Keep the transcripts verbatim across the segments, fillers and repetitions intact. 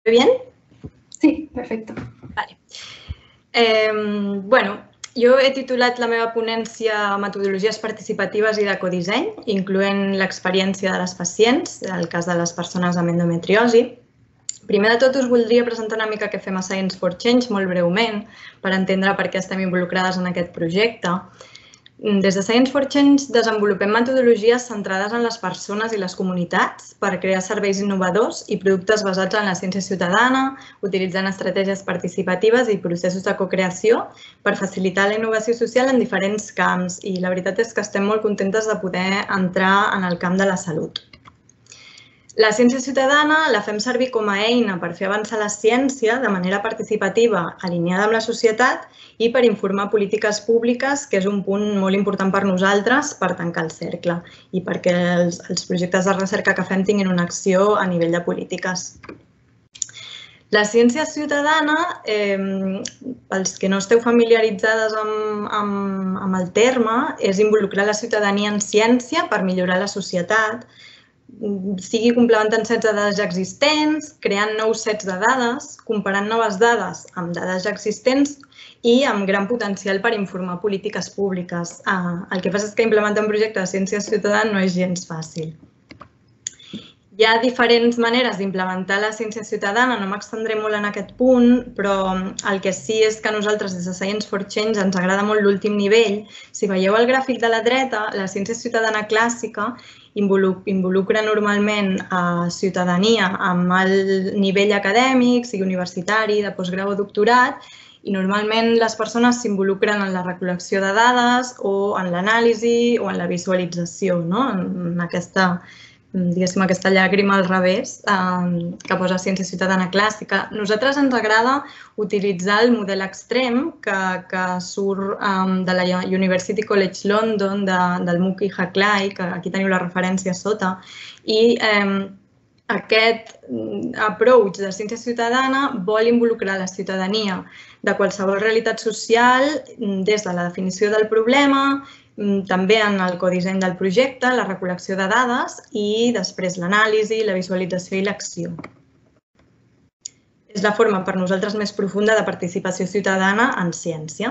bien? Sí, perfecto. Vale. Eh, bueno, jo he titulat la meva ponència Metodologies participatives i d'ecodisseny, incloent l'experiència de les pacients, el cas de les persones amb endometriosi. Primer de tot, us voldria presentar una mica què fem a Science for Change, molt breument, per entendre per què estem involucrades en aquest projecte. Des de Science for Change desenvolupem metodologies centrades en les persones i les comunitats per crear serveis innovadors i productes basats en la ciència ciutadana, utilitzant estratègies participatives i processos de cocreació per facilitar la innovació social en diferents camps. I la veritat és que estem molt contentes de poder entrar en el camp de la salut. La ciència ciutadana la fem servir com a eina per fer avançar la ciència de manera participativa, alineada amb la societat i per informar polítiques públiques, que és un punt molt important per nosaltres per tancar el cercle i perquè els, els projectes de recerca que fem tinguin una acció a nivell de polítiques. La ciència ciutadana, eh, pels que no esteu familiaritzades amb, amb, amb el terme, és involucrar la ciutadania en ciència per millorar la societat, sigui complementant sets de dades ja existents, creant nous sets de dades, comparant noves dades amb dades ja existents i amb gran potencial per informar polítiques públiques. El que passa és que implementar un projecte de ciència ciutadana no és gens fàcil. Hi ha diferents maneres d'implementar la ciència ciutadana, no m'extendré molt en aquest punt, però el que sí és que a nosaltres des de Science for Change ens agrada molt l'últim nivell. Si veieu el gràfic de la dreta, la ciència ciutadana clàssica involucra normalment a ciutadania amb el nivell acadèmic, sigui universitari, de postgrau o doctorat, i normalment les persones s'involucren en la recol·lecció de dades o en l'anàlisi o en la visualització, en aquesta diguéssim, aquesta llàgrima al revés que posa ciència ciutadana clàssica. A nosaltres ens agrada utilitzar el model extrem que surt de la University College London, del Muki Haklai, que aquí teniu la referència a sota, i aquest approach de ciència ciutadana vol involucrar la ciutadania de qualsevol realitat social des de la definició del problema, també en el codisseny del projecte, la recol·lecció de dades i després l'anàlisi, la visualització i l'acció. És la forma per nosaltres més profunda de participació ciutadana en ciència.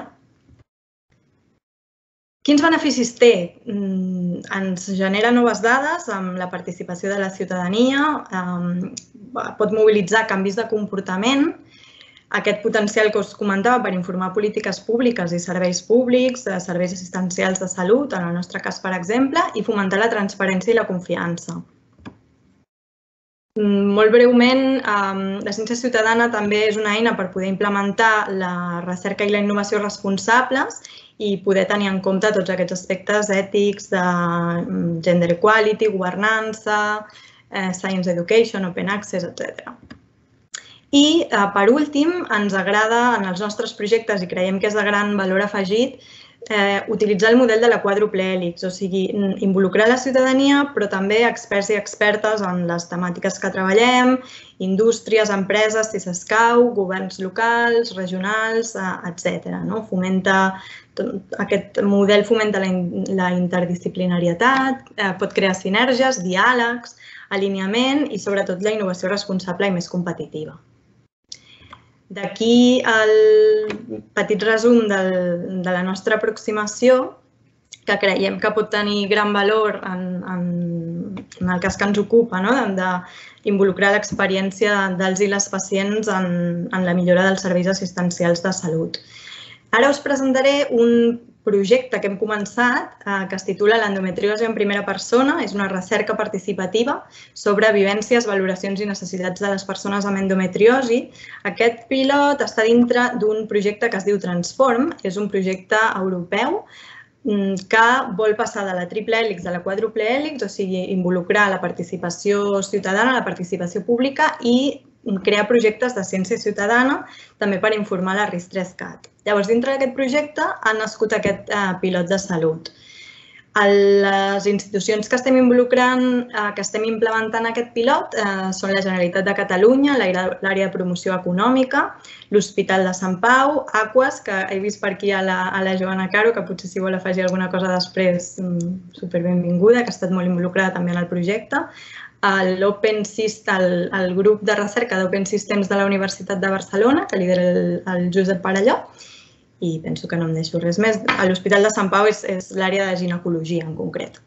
Quins beneficis té? Ens genera noves dades amb la participació de la ciutadania, pot mobilitzar canvis de comportament, aquest potencial que us comentava per informar polítiques públiques i serveis públics, serveis assistencials de salut, en el nostre cas, per exemple, i fomentar la transparència i la confiança. Molt breument, la ciència ciutadana també és una eina per poder implementar la recerca i la innovació responsables i poder tenir en compte tots aquests aspectes ètics de gender equality, governança, science education, open access, etcètera. I, per últim, ens agrada en els nostres projectes, i creiem que és de gran valor afegit, utilitzar el model de la quàdruple hèlix, o sigui, involucrar la ciutadania, però també experts i expertes en les temàtiques que treballem, indústries, empreses, si s'escau, governs locals, regionals, etcètera. Aquest model fomenta la interdisciplinarietat, pot crear sinergies, diàlegs, alineament i, sobretot, la innovació responsable i més competitiva. D'aquí el petit resum de la nostra aproximació, que creiem que pot tenir gran valor en el cas que ens ocupa, d'involucrar l'experiència dels i les pacients en la millora dels serveis assistencials de salut. Ara us presentaré un projecte que hem començat que es titula L'endometriosi en primera persona. És una recerca participativa sobre vivències, valoracions i necessitats de les persones amb endometriosi. Aquest pilot està dintre d'un projecte que es diu Transform. És un projecte europeu que vol passar de la triple hèlix a la quàdruple hèlix, o sigui, involucrar la participació ciutadana, la participació pública i crear projectes de ciència ciutadana també per informar la RIS3CAT. Llavors, dintre d'aquest projecte ha nascut aquest pilot de salut. Les institucions que estem involucrant, que estem implementant aquest pilot són la Generalitat de Catalunya, l'àrea de promoció econòmica, l'Hospital de Sant Pau, Aquas, que he vist per aquí a la Joana Caro, que potser si vol afegir alguna cosa després, superbenvinguda, que ha estat molt involucrada també en el projecte, l'Open Systems, el grup de recerca d'Open Systems de la Universitat de Barcelona, que lidera el Josep Parelló, i penso que no em deixo res més. A l'Hospital de Sant Pau és l'àrea de ginecologia en concret.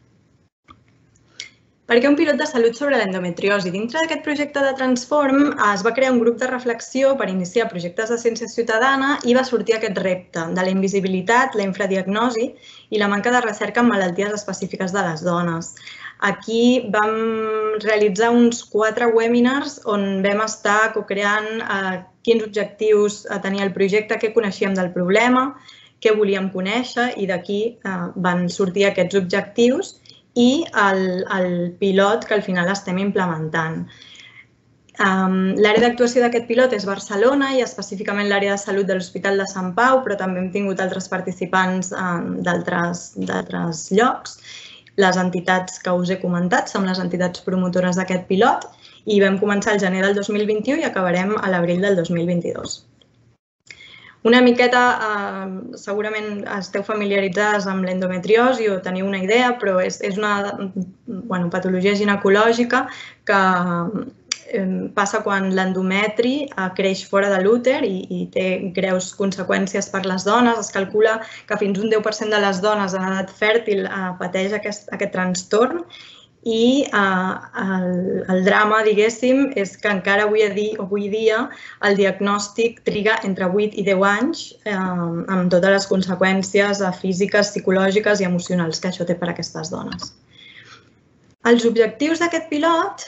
Per què un pilot de salut sobre l'endometriosi? Dintre d'aquest projecte de Transform es va crear un grup de reflexió per iniciar projectes de ciència ciutadana i va sortir aquest repte de la invisibilitat, la infradiagnosi i la manca de recerca en malalties específiques de les dones. Aquí vam realitzar uns quatre webinars on vam estar co-creant quins objectius tenia el projecte, què coneixíem del problema, què volíem conèixer i d'aquí van sortir aquests objectius i el pilot que al final estem implementant. L'àrea d'actuació d'aquest pilot és Barcelona i específicament l'àrea de salut de l'Hospital de Sant Pau, però també hem tingut altres participants d'altres llocs. Les entitats que us he comentat són les entitats promotores d'aquest pilot i vam començar el gener del dos mil vint-i-u i acabarem a l'abril del dos mil vint-i-dos. Una miqueta, segurament esteu familiaritzades amb l'endometriosi o teniu una idea, però és una patologia ginecològica que passa quan l'endometri creix fora de l'úter i té greus conseqüències per les dones. Es calcula que fins un deu per cent de les dones en edat fèrtil pateix aquest trastorn i el drama, diguéssim, és que encara avui dia el diagnòstic triga entre vuit i deu anys amb totes les conseqüències físiques, psicològiques i emocionals que això té per a aquestes dones. Els objectius d'aquest pilot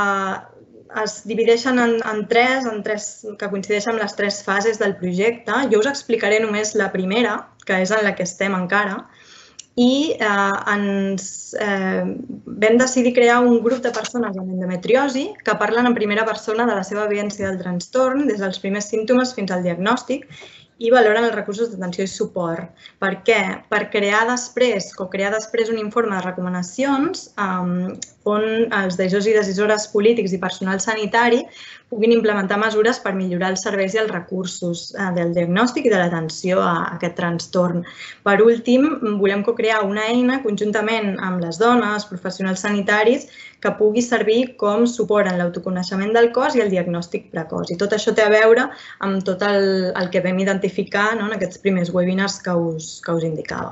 es divideixen en tres, que coincideixen amb les tres fases del projecte. Jo us explicaré només la primera, que és en la que estem encara, i ens vam decidir crear un grup de persones amb endometriosi que parlen en primera persona de la seva vivència del trastorn, des dels primers símptomes fins al diagnòstic, i valoren els recursos d'atenció i suport. Per què? Per crear després, co-crear després un informe de recomanacions on els decisors i decisores polítics i personal sanitari puguin implementar mesures per millorar els serveis i els recursos del diagnòstic i de l'atenció a aquest trastorn. Per últim, volem co-crear una eina conjuntament amb les dones, professionals sanitaris, que pugui servir com suport en l'autoconeixement del cos i el diagnòstic precoç. I tot això té a veure amb tot el que vam identificar en aquests primers webinars que us indicava.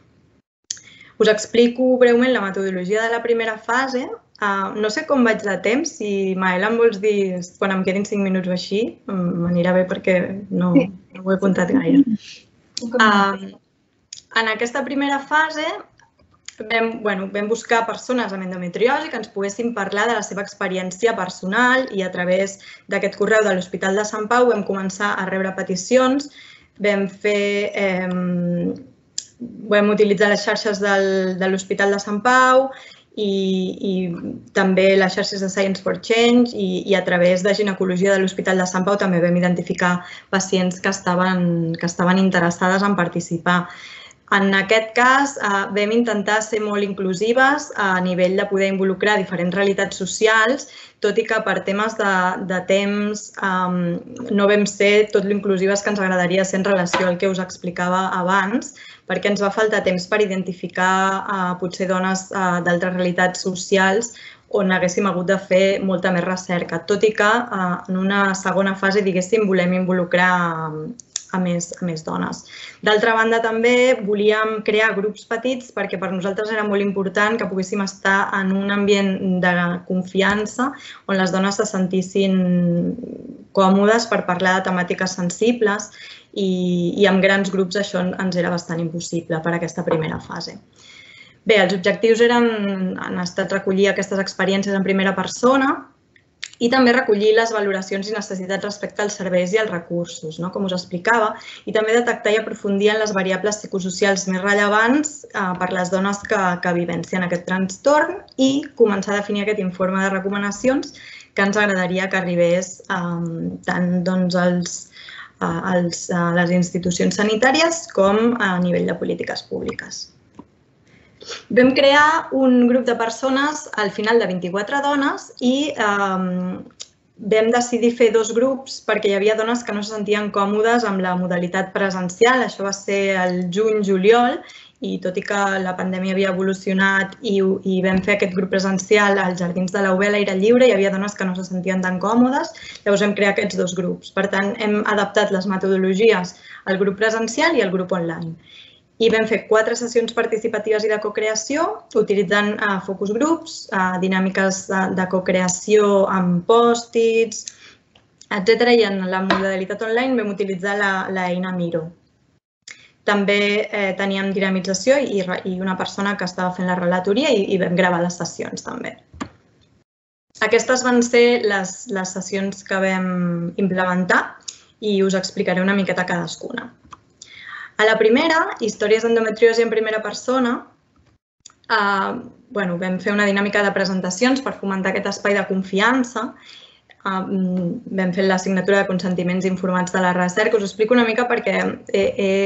Us explico breument la metodologia de la primera fase. No sé com vaig de temps, si Maela em vols dir quan em quedin cinc minuts o així, m'anirà bé perquè no ho he apuntat gaire. En aquesta primera fase vam buscar persones amb endometriosi que ens poguessin parlar de la seva experiència personal i a través d'aquest correu de l'Hospital de Sant Pau vam començar a rebre peticions, vam fer... Vam utilitzar les xarxes de l'Hospital de Sant Pau i també les xarxes de Science for Change i a través de ginecologia de l'Hospital de Sant Pau també vam identificar pacients que estaven interessades en participar. En aquest cas vam intentar ser molt inclusives a nivell de poder involucrar diferents realitats socials, tot i que per temes de temps no vam ser tot l'inclusives que ens agradaria ser en relació al que us explicava abans, perquè ens va faltar temps per identificar potser dones d'altres realitats socials on haguéssim hagut de fer molta més recerca, tot i que en una segona fase, diguéssim, volem involucrar a més dones. D'altra banda, també volíem crear grups petits perquè per nosaltres era molt important que poguéssim estar en un ambient de confiança on les dones se sentissin còmodes per parlar de temàtiques sensibles i amb grans grups això ens era bastant impossible per aquesta primera fase. Bé, els objectius han estat recollir aquestes experiències en primera persona i també recollir les valoracions i necessitats respecte als serveis i als recursos, com us explicava, i també detectar i aprofundir en les variables psicosocials més rellevants per les dones que vivencien aquest trastorn i començar a definir aquest informe de recomanacions que ens agradaria que arribés tant a les institucions sanitàries com a nivell de polítiques públiques. Vam crear un grup de persones al final de vint-i-quatre dones i vam decidir fer dos grups perquè hi havia dones que no se sentien còmodes amb la modalitat presencial, això va ser el juny-juliol, i tot i que la pandèmia havia evolucionat i, i vam fer aquest grup presencial als jardins de la U B a l'aire lliure, hi havia dones que no se sentien tan còmodes, llavors vam crear aquests dos grups. Per tant, hem adaptat les metodologies al grup presencial i al grup online. I vam fer quatre sessions participatives i de cocreació, utilitzant uh, focus groups, uh, dinàmiques de, de cocreació amb pòstits, etcètera. I en la modalitat online vam utilitzar l'eina Miro. També eh, teníem dinamització i, i una persona que estava fent la relatoria i, i vam gravar les sessions també. Aquestes van ser les, les sessions que vam implementar i us explicaré una miqueta cadascuna. A la primera, històries d'endometriosi en primera persona, eh, bueno, vam fer una dinàmica de presentacions per fomentar aquest espai de confiança. Uh, vam fer l'assignatura de consentiments informats de la recerca. Us ho explico una mica perquè he,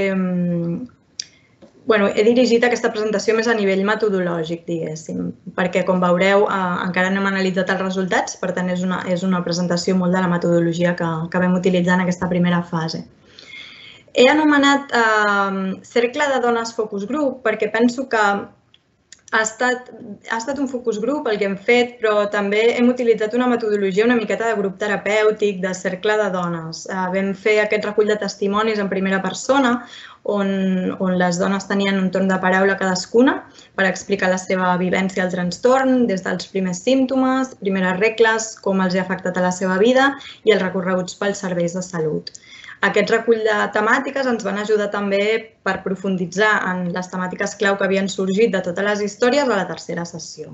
he, bueno, he dirigit aquesta presentació més a nivell metodològic, diguéssim, perquè, com veureu, uh, encara no hem analitzat els resultats, per tant, és una, és una presentació molt de la metodologia que, que vam utilitzar en aquesta primera fase. He anomenat uh, Cercle de Dones Focus Group perquè penso que Ha estat, ha estat un focus group el que hem fet, però també hem utilitzat una metodologia una miqueta de grup terapèutic, de cercle de dones. Uh, vam fer aquest recull de testimonis en primera persona, on, on les dones tenien un torn de paraula cadascuna per explicar la seva vivència al trastorn, des dels primers símptomes, primeres regles, com els ha afectat a la seva vida i els recorreguts pels serveis de salut. Aquest recull de temàtiques ens van ajudar també per profunditzar en les temàtiques clau que havien sorgit de totes les històries a la tercera sessió.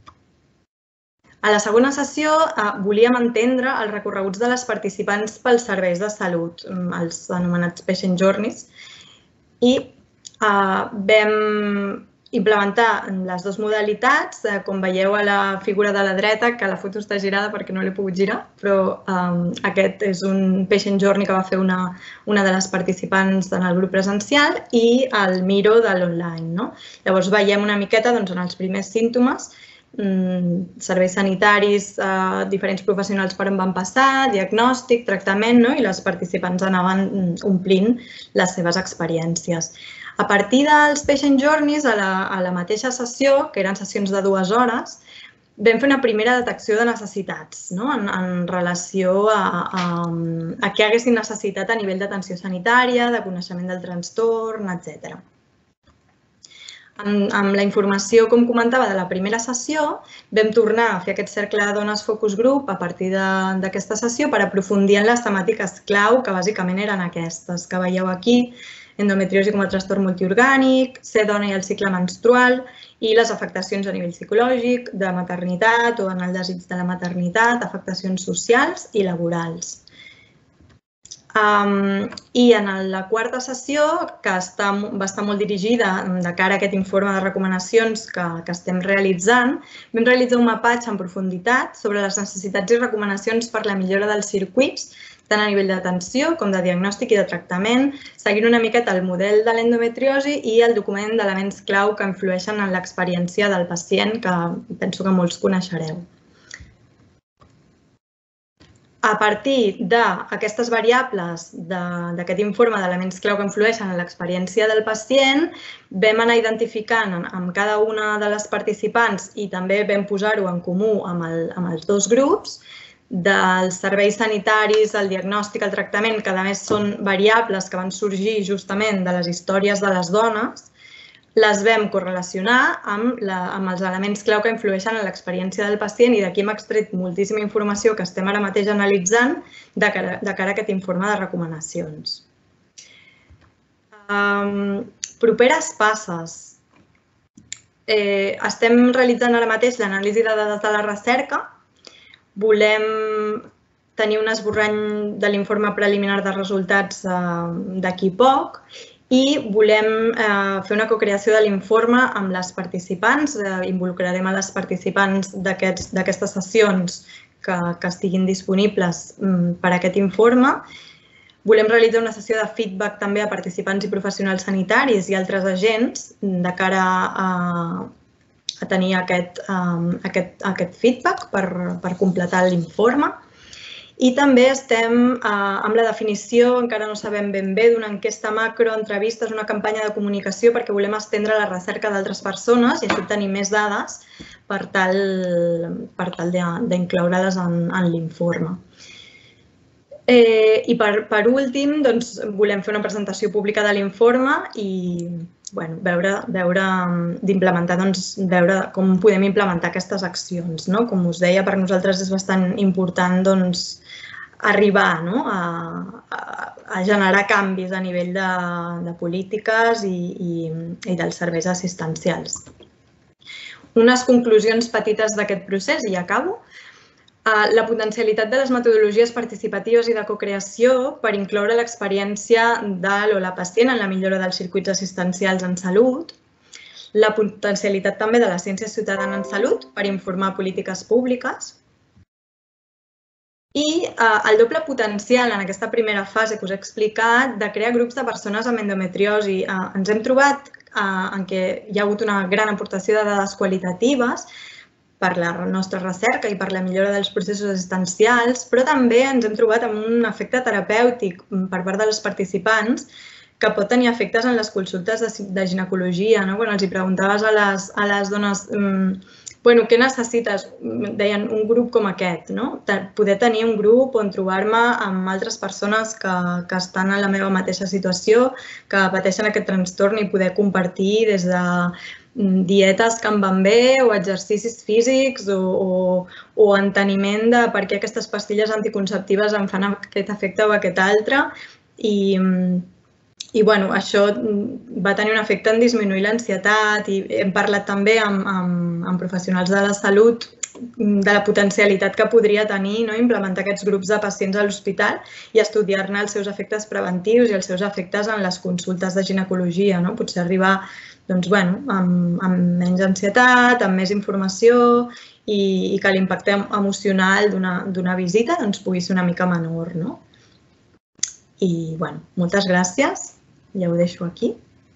A la segona sessió volíem entendre els recorreguts de les participants pels serveis de salut, els anomenats patient journeys, i vam implementar les dues modalitats, com veieu a la figura de la dreta, que la foto està girada perquè no l'he pogut girar, però aquest és un patient journey que va fer una, una de les participants en el grup presencial i el Miro de l'online. Llavors veiem una miqueta en els primers símptomes, serveis sanitaris, diferents professionals per on van passar, diagnòstic, tractament, i les participants anaven omplint les seves experiències. A partir dels patient journeys, a la, a la mateixa sessió, que eren sessions de dues hores, vam fer una primera detecció de necessitats, no? en, en relació a, a, a què haguessin necessitat a nivell d'atenció sanitària, de coneixement del trastorn, etcètera. Amb, amb la informació, com comentava, de la primera sessió, vam tornar a fer aquest cercle de dones focus group a partir d'aquesta sessió per aprofundir en les temàtiques clau, que bàsicament eren aquestes que veieu aquí: endometriosi com a trastorn multiorgànic, ser dona i el cicle menstrual i les afectacions a nivell psicològic, de maternitat o en el desig de la maternitat, afectacions socials i laborals. Um, I en la quarta sessió, que està, va estar molt dirigida de cara a aquest informe de recomanacions que, que estem realitzant, vam realitzar un mapatge en profunditat sobre les necessitats i recomanacions per la millora dels circuits, tant a nivell d'atenció com de diagnòstic i de tractament, seguint una miqueta el model de l'endometriosi i el document d'elements clau que influeixen en l'experiència del pacient, que penso que molts coneixereu. A partir d'aquestes variables d'aquest informe d'elements clau que influeixen en l'experiència del pacient, vam anar identificant amb cada una de les participants i també vam posar-ho en comú amb, el, amb els dos grups, dels serveis sanitaris, el diagnòstic, el tractament, que a més són variables que van sorgir justament de les històries de les dones, les vam correlacionar amb, la, amb els elements clau que influeixen en l'experiència del pacient i d'aquí hem extret moltíssima informació que estem ara mateix analitzant de cara, de cara a aquest informe de recomanacions. Um, properes passes. Eh, estem realitzant ara mateix l'anàlisi de dades de la recerca. Volem tenir un esborrany de l'informe preliminar de resultats d'aquí poc i volem fer una cocreació de l'informe amb les participants. Involucrarem a les participants d'aquestes sessions que, que estiguin disponibles per a aquest informe. Volem realitzar una sessió de feedback també a participants i professionals sanitaris i altres agents de cara a a tenir aquest, um, aquest, aquest feedback per, per completar l'informe. I també estem amb la definició, encara no sabem ben bé, d'una enquesta macro, entrevistes, una campanya de comunicació perquè volem estendre la recerca d'altres persones i així tenir més dades per tal d'incloure-les en l'informe. I per últim, volem fer una presentació pública de l'informe i veure d'implementar, veure com podem implementar aquestes accions. Com us deia, per nosaltres és bastant important arribar a generar canvis a nivell de polítiques i dels serveis assistencials. Unes conclusions petites d'aquest procés i ja acabo. La potencialitat de les metodologies participatives i de cocreació per incloure l'experiència del o la pacient en la millora dels circuits assistencials en salut, la potencialitat també de la ciència ciutadana en salut per informar polítiques públiques i el doble potencial en aquesta primera fase que us he explicat de crear grups de persones amb endometriosi. Ens hem trobat en què hi ha hagut una gran aportació de dades qualitatives per la nostra recerca i per la millora dels processos assistencials, però també ens hem trobat amb un efecte terapèutic per part dels participants que pot tenir efectes en les consultes de ginecologia. Quan els preguntaves a les dones què necessites, deien un grup com aquest, poder tenir un grup on trobar-me amb altres persones que estan en la meva mateixa situació, que pateixen aquest trastorn i poder compartir des de dietes que em van bé o exercicis físics o enteniment de per què aquestes pastilles anticonceptives em fan aquest efecte o aquest altre. I això va tenir un efecte en disminuir l'ansietat i hem parlat també amb professionals de la salut de la potencialitat que podria tenir implementar aquests grups de pacients a l'hospital i estudiar-ne els seus efectes preventius i els seus efectes en les consultes de ginecologia. Potser arribar amb menys ansietat, amb més informació i que l'impacte emocional d'una visita pugui ser una mica menor. I moltes gràcies. Ya lo dejo aquí.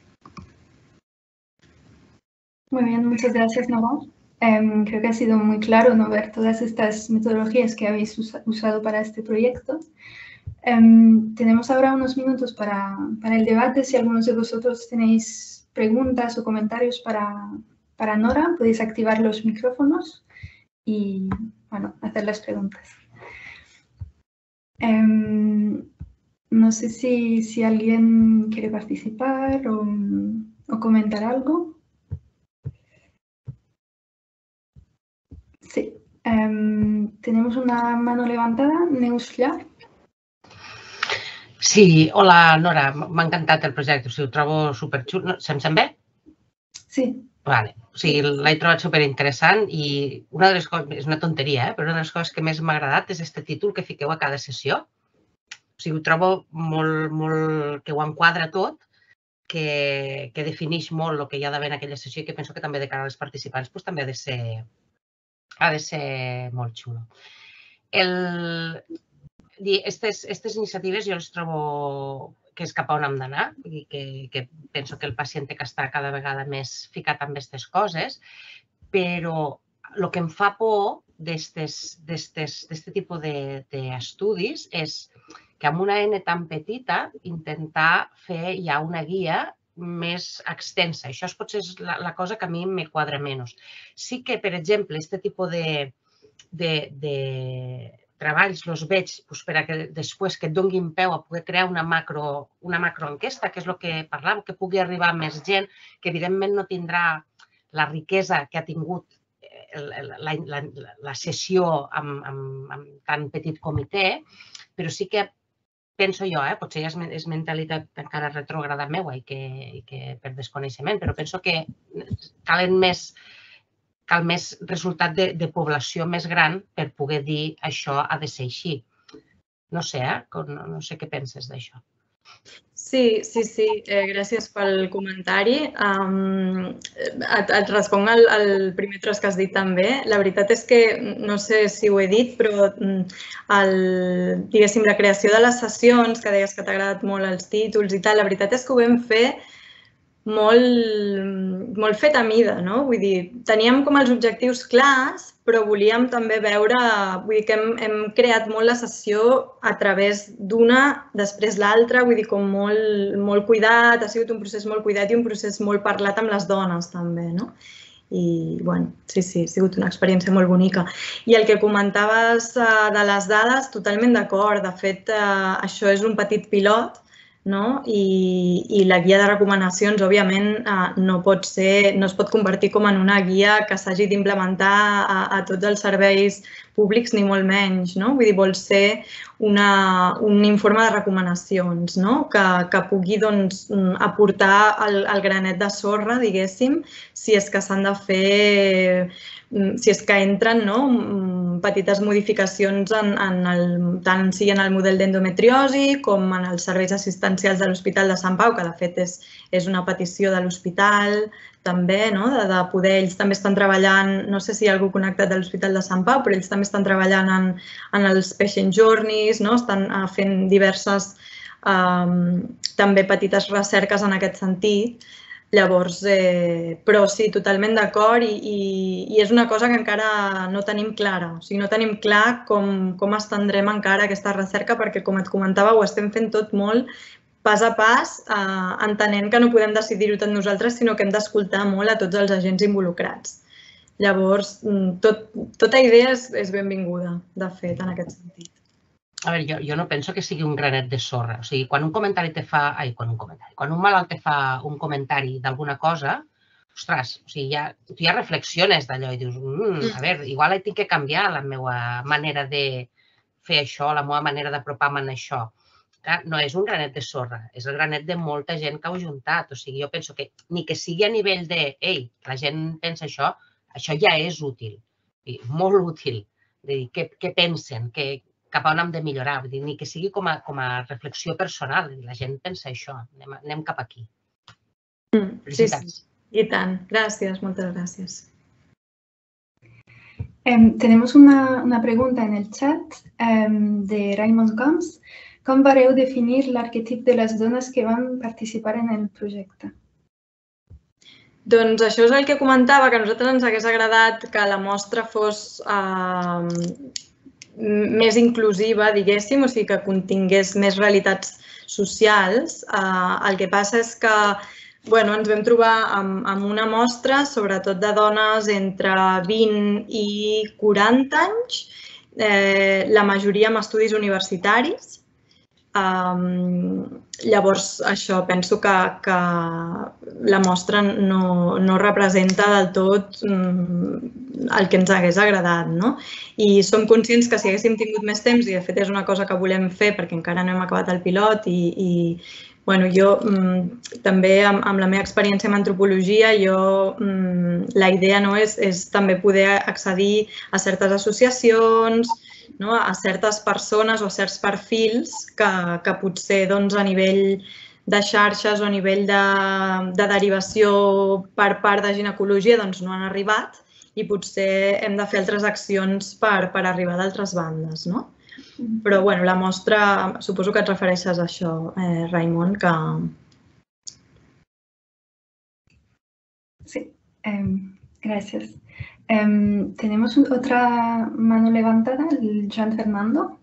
Muy bien, muchas gracias, Nora. Um, creo que ha sido muy claro no ver todas estas metodologías que habéis usa, usado para este proyecto. Um, tenemos ahora unos minutos para, para el debate. Si algunos de vosotros tenéis preguntas o comentarios para, para Nora, podéis activar los micrófonos y bueno, hacer las preguntas. Um, No sé si, si alguien quiere participar o, o comentar algo. Sí. Um, tenemos una mano levantada. Neusla. Sí, hola, Nora. M'ha encantat el projecte. O sigui, ho trobo superxul. Se'm sent bé? Sí. Vale. O sigui, l'he trobat superinteressant i una de les coses, és una tonteria, eh? Però una de les coses que més m'ha agradat és aquest títol que fiqueu a cada sessió. O sigui, ho trobo molt, molt, que ho enquadra tot, que, que defineix molt el que hi ha d'haver en aquella sessió i que penso que també de cara als participants doncs, també ha de ser, ha de ser molt xulo. Aquestes iniciatives jo les trobo que és cap a on hem d'anar i que, que penso que el pacient té que estar cada vegada més ficat en aquestes coses, però el que em fa por d'aquest tipus d'estudis és que amb una N tan petita intentar fer ja una guia més extensa. Això potser és la cosa que a mi me quadra menys. Sí que, per exemple, aquest tipus de treballs els veig perquè després que et donin peu a poder crear una macroenquesta, que és el que parlàvem, que pugui arribar a més gent, que evidentment no tindrà la riquesa que ha tingut la sessió amb tan petit comitè, però sí que penso jo, potser ja és mentalitat encara retrògrada meua i que per desconeixement, però penso que cal més resultat de població més gran per poder dir això ha de ser així. No sé, no sé què penses d'això. Sí, sí, sí. Gràcies pel comentari. Et responc al primer tros que has dit també. La veritat és que, no sé si ho he dit, però diguéssim, la creació de les sessions, que deies que t'ha agradat molt els títols i tal, la veritat és que ho vam fer molt fet a mida, no? Vull dir, teníem com els objectius clars, però volíem també veure, vull dir que hem, hem creat molt la sessió a través d'una, després l'altra, vull dir, com molt, molt cuidat, ha sigut un procés molt cuidat i un procés molt parlat amb les dones també, no? I, bueno, sí, sí, ha sigut una experiència molt bonica. I el que comentaves de les dades, totalment d'acord. De fet, això és un petit pilot, no? I, i la guia de recomanacions, òbviament, no pot ser, no es pot convertir com en una guia que s'hagi d'implementar a, a tots els serveis públics, ni molt menys, no? Vull dir, vol ser una, un informe de recomanacions, no? Que, que pugui, doncs, aportar el, el granet de sorra, diguéssim, si és que s'han de fer, si és que entren, no? Petites modificacions en, en el, tant sigui en el model d'endometriosi com en els serveis assistencials de l'Hospital de Sant Pau, que de fet és, és una petició de l'hospital, també, no? De, de poder, ells també estan treballant, no sé si hi ha algú connectat de l'Hospital de Sant Pau, però ells també estan treballant en, en els patient journeys, no? Estan fent diverses um, també petites recerques en aquest sentit. Llavors, eh, però sí, totalment d'acord i, i, i és una cosa que encara no tenim clara. O sigui, no tenim clar com, com estendrem encara aquesta recerca perquè, com et comentava, ho estem fent tot molt pas a pas, eh, entenent que no podem decidir-ho tot nosaltres, sinó que hem d'escoltar molt a tots els agents involucrats. Llavors, tot, tota idea és, és benvinguda, de fet, en aquest sentit. A veure, jo, jo no penso que sigui un granet de sorra. O sigui, quan un comentari te fa... Ai, quan un comentari... Quan un malalt te fa un comentari d'alguna cosa, ostres, o sigui, ja, tu ja reflexiones d'allò i dius, mm, a veure, igual he tinc que canviar la meva manera de fer això, la meva manera d'apropar-me en això. Clar, no és un granet de sorra, és el granet de molta gent que ho ha juntat. O sigui, jo penso que ni que sigui a nivell de, ei, la gent pensa això, això ja és útil, molt útil. Què, què pensen? Què, cap a on hem de millorar, vull dir, ni que sigui com a, com a reflexió personal. La gent pensa això, anem, anem cap aquí. Mm, sí, sí, i tant. Gràcies, moltes gràcies. Eh, tenemos una, una pregunta en el chat eh, de Raymond Gomes. Com vareu definir l'arquetip de les dones que van participar en el projecte? Doncs això és el que comentava, que a nosaltres ens hagués agradat que la mostra fos eh, més inclusiva, diguéssim, o sigui, que contingués més realitats socials. El que passa és que ens vam trobar amb una mostra, sobretot de dones entre vint i quaranta anys, la majoria amb estudis universitaris. Llavors, això, penso que, que la mostra no, no representa del tot el que ens hagués agradat, no? I som conscients que si haguéssim tingut més temps, i de fet és una cosa que volem fer perquè encara no hem acabat el pilot i, i bueno, jo també amb, amb la meva experiència en antropologia, jo, la idea no és, és també poder accedir a certes associacions, no? A certes persones o a certs perfils que, que potser doncs, a nivell de xarxes o a nivell de, de derivació per part de ginecologia doncs, no han arribat i potser hem de fer altres accions per, per arribar d'altres bandes. No? Però bueno, la mostra, suposo que et refereixes a això, eh, Raimon, que... Sí, eh, gràcies. Um, tenemos otra mano levantada, el Joan Fernando.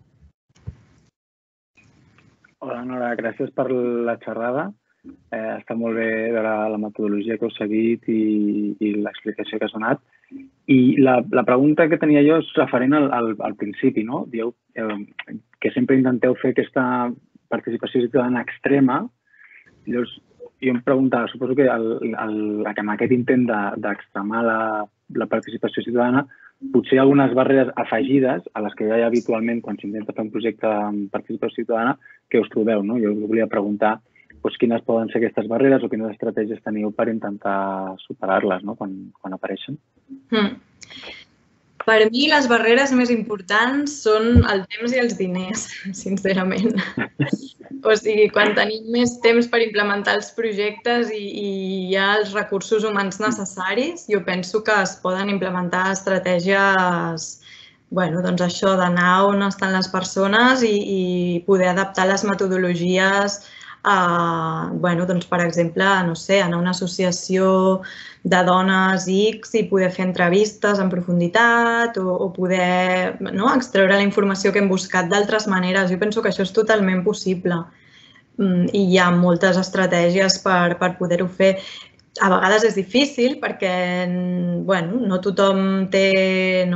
Hola, Nora, gràcies per la xerrada. Eh, està molt bé veure la metodologia que heu seguit i, i l'explicació que has donat. I la, la pregunta que tenia jo és referent al, al, al principi, no? Dieu eh, que sempre intenteu fer aquesta participació ciutadana extrema. Llavors, jo em preguntava, suposo que el, el, amb aquest intent d'extremar la la participació ciutadana, potser algunes barreres afegides a les que hi ha habitualment quan s'intenta fer un projecte amb participació ciutadana que us trobeu. No? Jo us volia preguntar doncs, quines poden ser aquestes barreres o quines estratègies teniu per intentar superar-les, no? quan, quan apareixen. Mm. Per mi, les barreres més importants són el temps i els diners, sincerament. O sigui, quan tenim més temps per implementar els projectes i, i hi ha els recursos humans necessaris, jo penso que es poden implementar estratègies, bueno, doncs això, d'anar on estan les persones i, i poder adaptar les metodologies per exemple, no sé, anar a una associació de dones X i poder fer entrevistes en profunditat o poder extreure la informació que hem buscat d'altres maneres. Jo penso que això és totalment possible i hi ha moltes estratègies per poder-ho fer. A vegades és difícil perquè no tothom té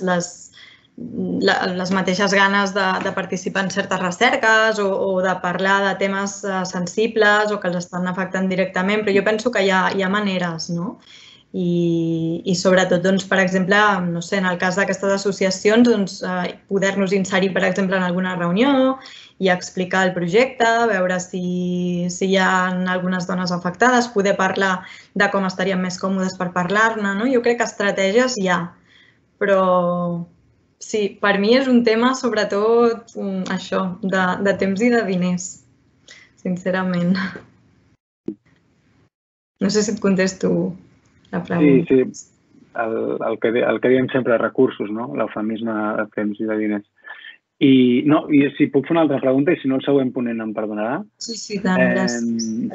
les mateixes ganes de participar en certes recerques o de parlar de temes sensibles o que els estan afectant directament, però jo penso que hi ha maneres, no? I sobretot, per exemple, en el cas d'aquestes associacions, poder-nos inserir, per exemple, en alguna reunió i explicar el projecte, veure si hi ha algunes dones afectades, poder parlar de com estaríem més còmodes per parlar-ne. Jo crec que estratègies hi ha, però sí, per mi és un tema sobretot això, de temps i de diners, sincerament. No sé si et contesto la pregunta. Sí, sí, el que diem sempre, recursos, l'eufemisme de temps i de diners. I si puc fer una altra pregunta, i si no el següent ponent em perdonarà. Sí, sí, tant, gràcies.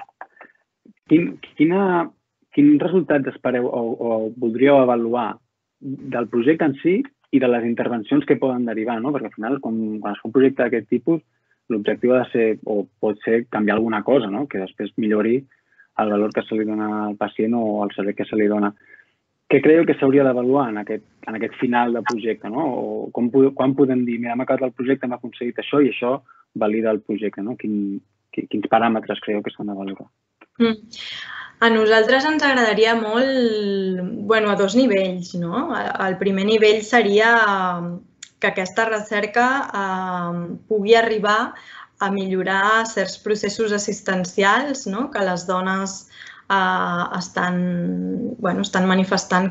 Quins resultats espereu o voldríeu avaluar del projecte en si i de les intervencions que poden derivar? Perquè al final, quan es fa un projecte d'aquest tipus, l'objectiu ha de ser, o pot ser, canviar alguna cosa, que després millori el valor que se li dona al pacient o el servei que se li dona. Què creieu que s'hauria d'avaluar en aquest final de projecte? Quan podem dir, mira, hem acabat el projecte, hem aconseguit això i això valida el projecte? Quins paràmetres creieu que s'han de valorar? A nosaltres ens agradaria molt a dos nivells. El primer nivell seria que aquesta recerca pugui arribar a millorar certs processos assistencials que les dones estan manifestant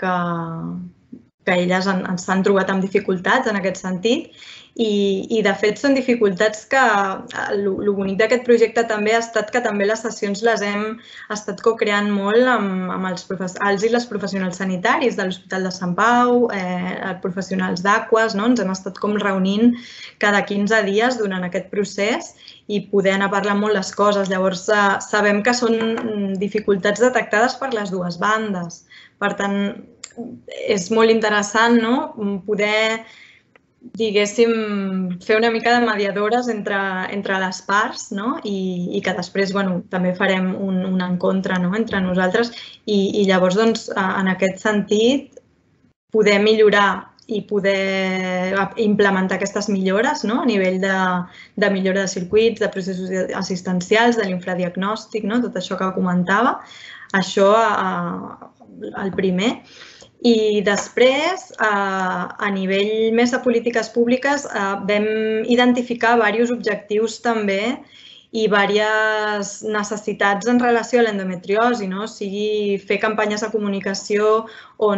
que elles s'han trobat amb dificultats en aquest sentit. I, de fet, són dificultats que el bonic d'aquest projecte també ha estat que també les sessions les hem estat co-creant molt amb els i les professionals sanitaris de l'Hospital de Sant Pau, els professionals d'Aquas, ens hem estat com reunint cada quinze dies durant aquest procés i poder anar parlant molt les coses. Llavors, sabem que són dificultats detectades per les dues bandes. Per tant, és molt interessant poder, diguéssim, fer una mica de mediadores entre les parts i que després també farem un encontre entre nosaltres i llavors, en aquest sentit, poder millorar i poder implementar aquestes millores a nivell de millora de circuits, de processos assistencials, de l'infradiagnòstic, tot això que comentava. Això el primer. I després, a nivell més de polítiques públiques, vam identificar diversos objectius també i diverses necessitats en relació a l'endometriosi, sigui fer campanyes de comunicació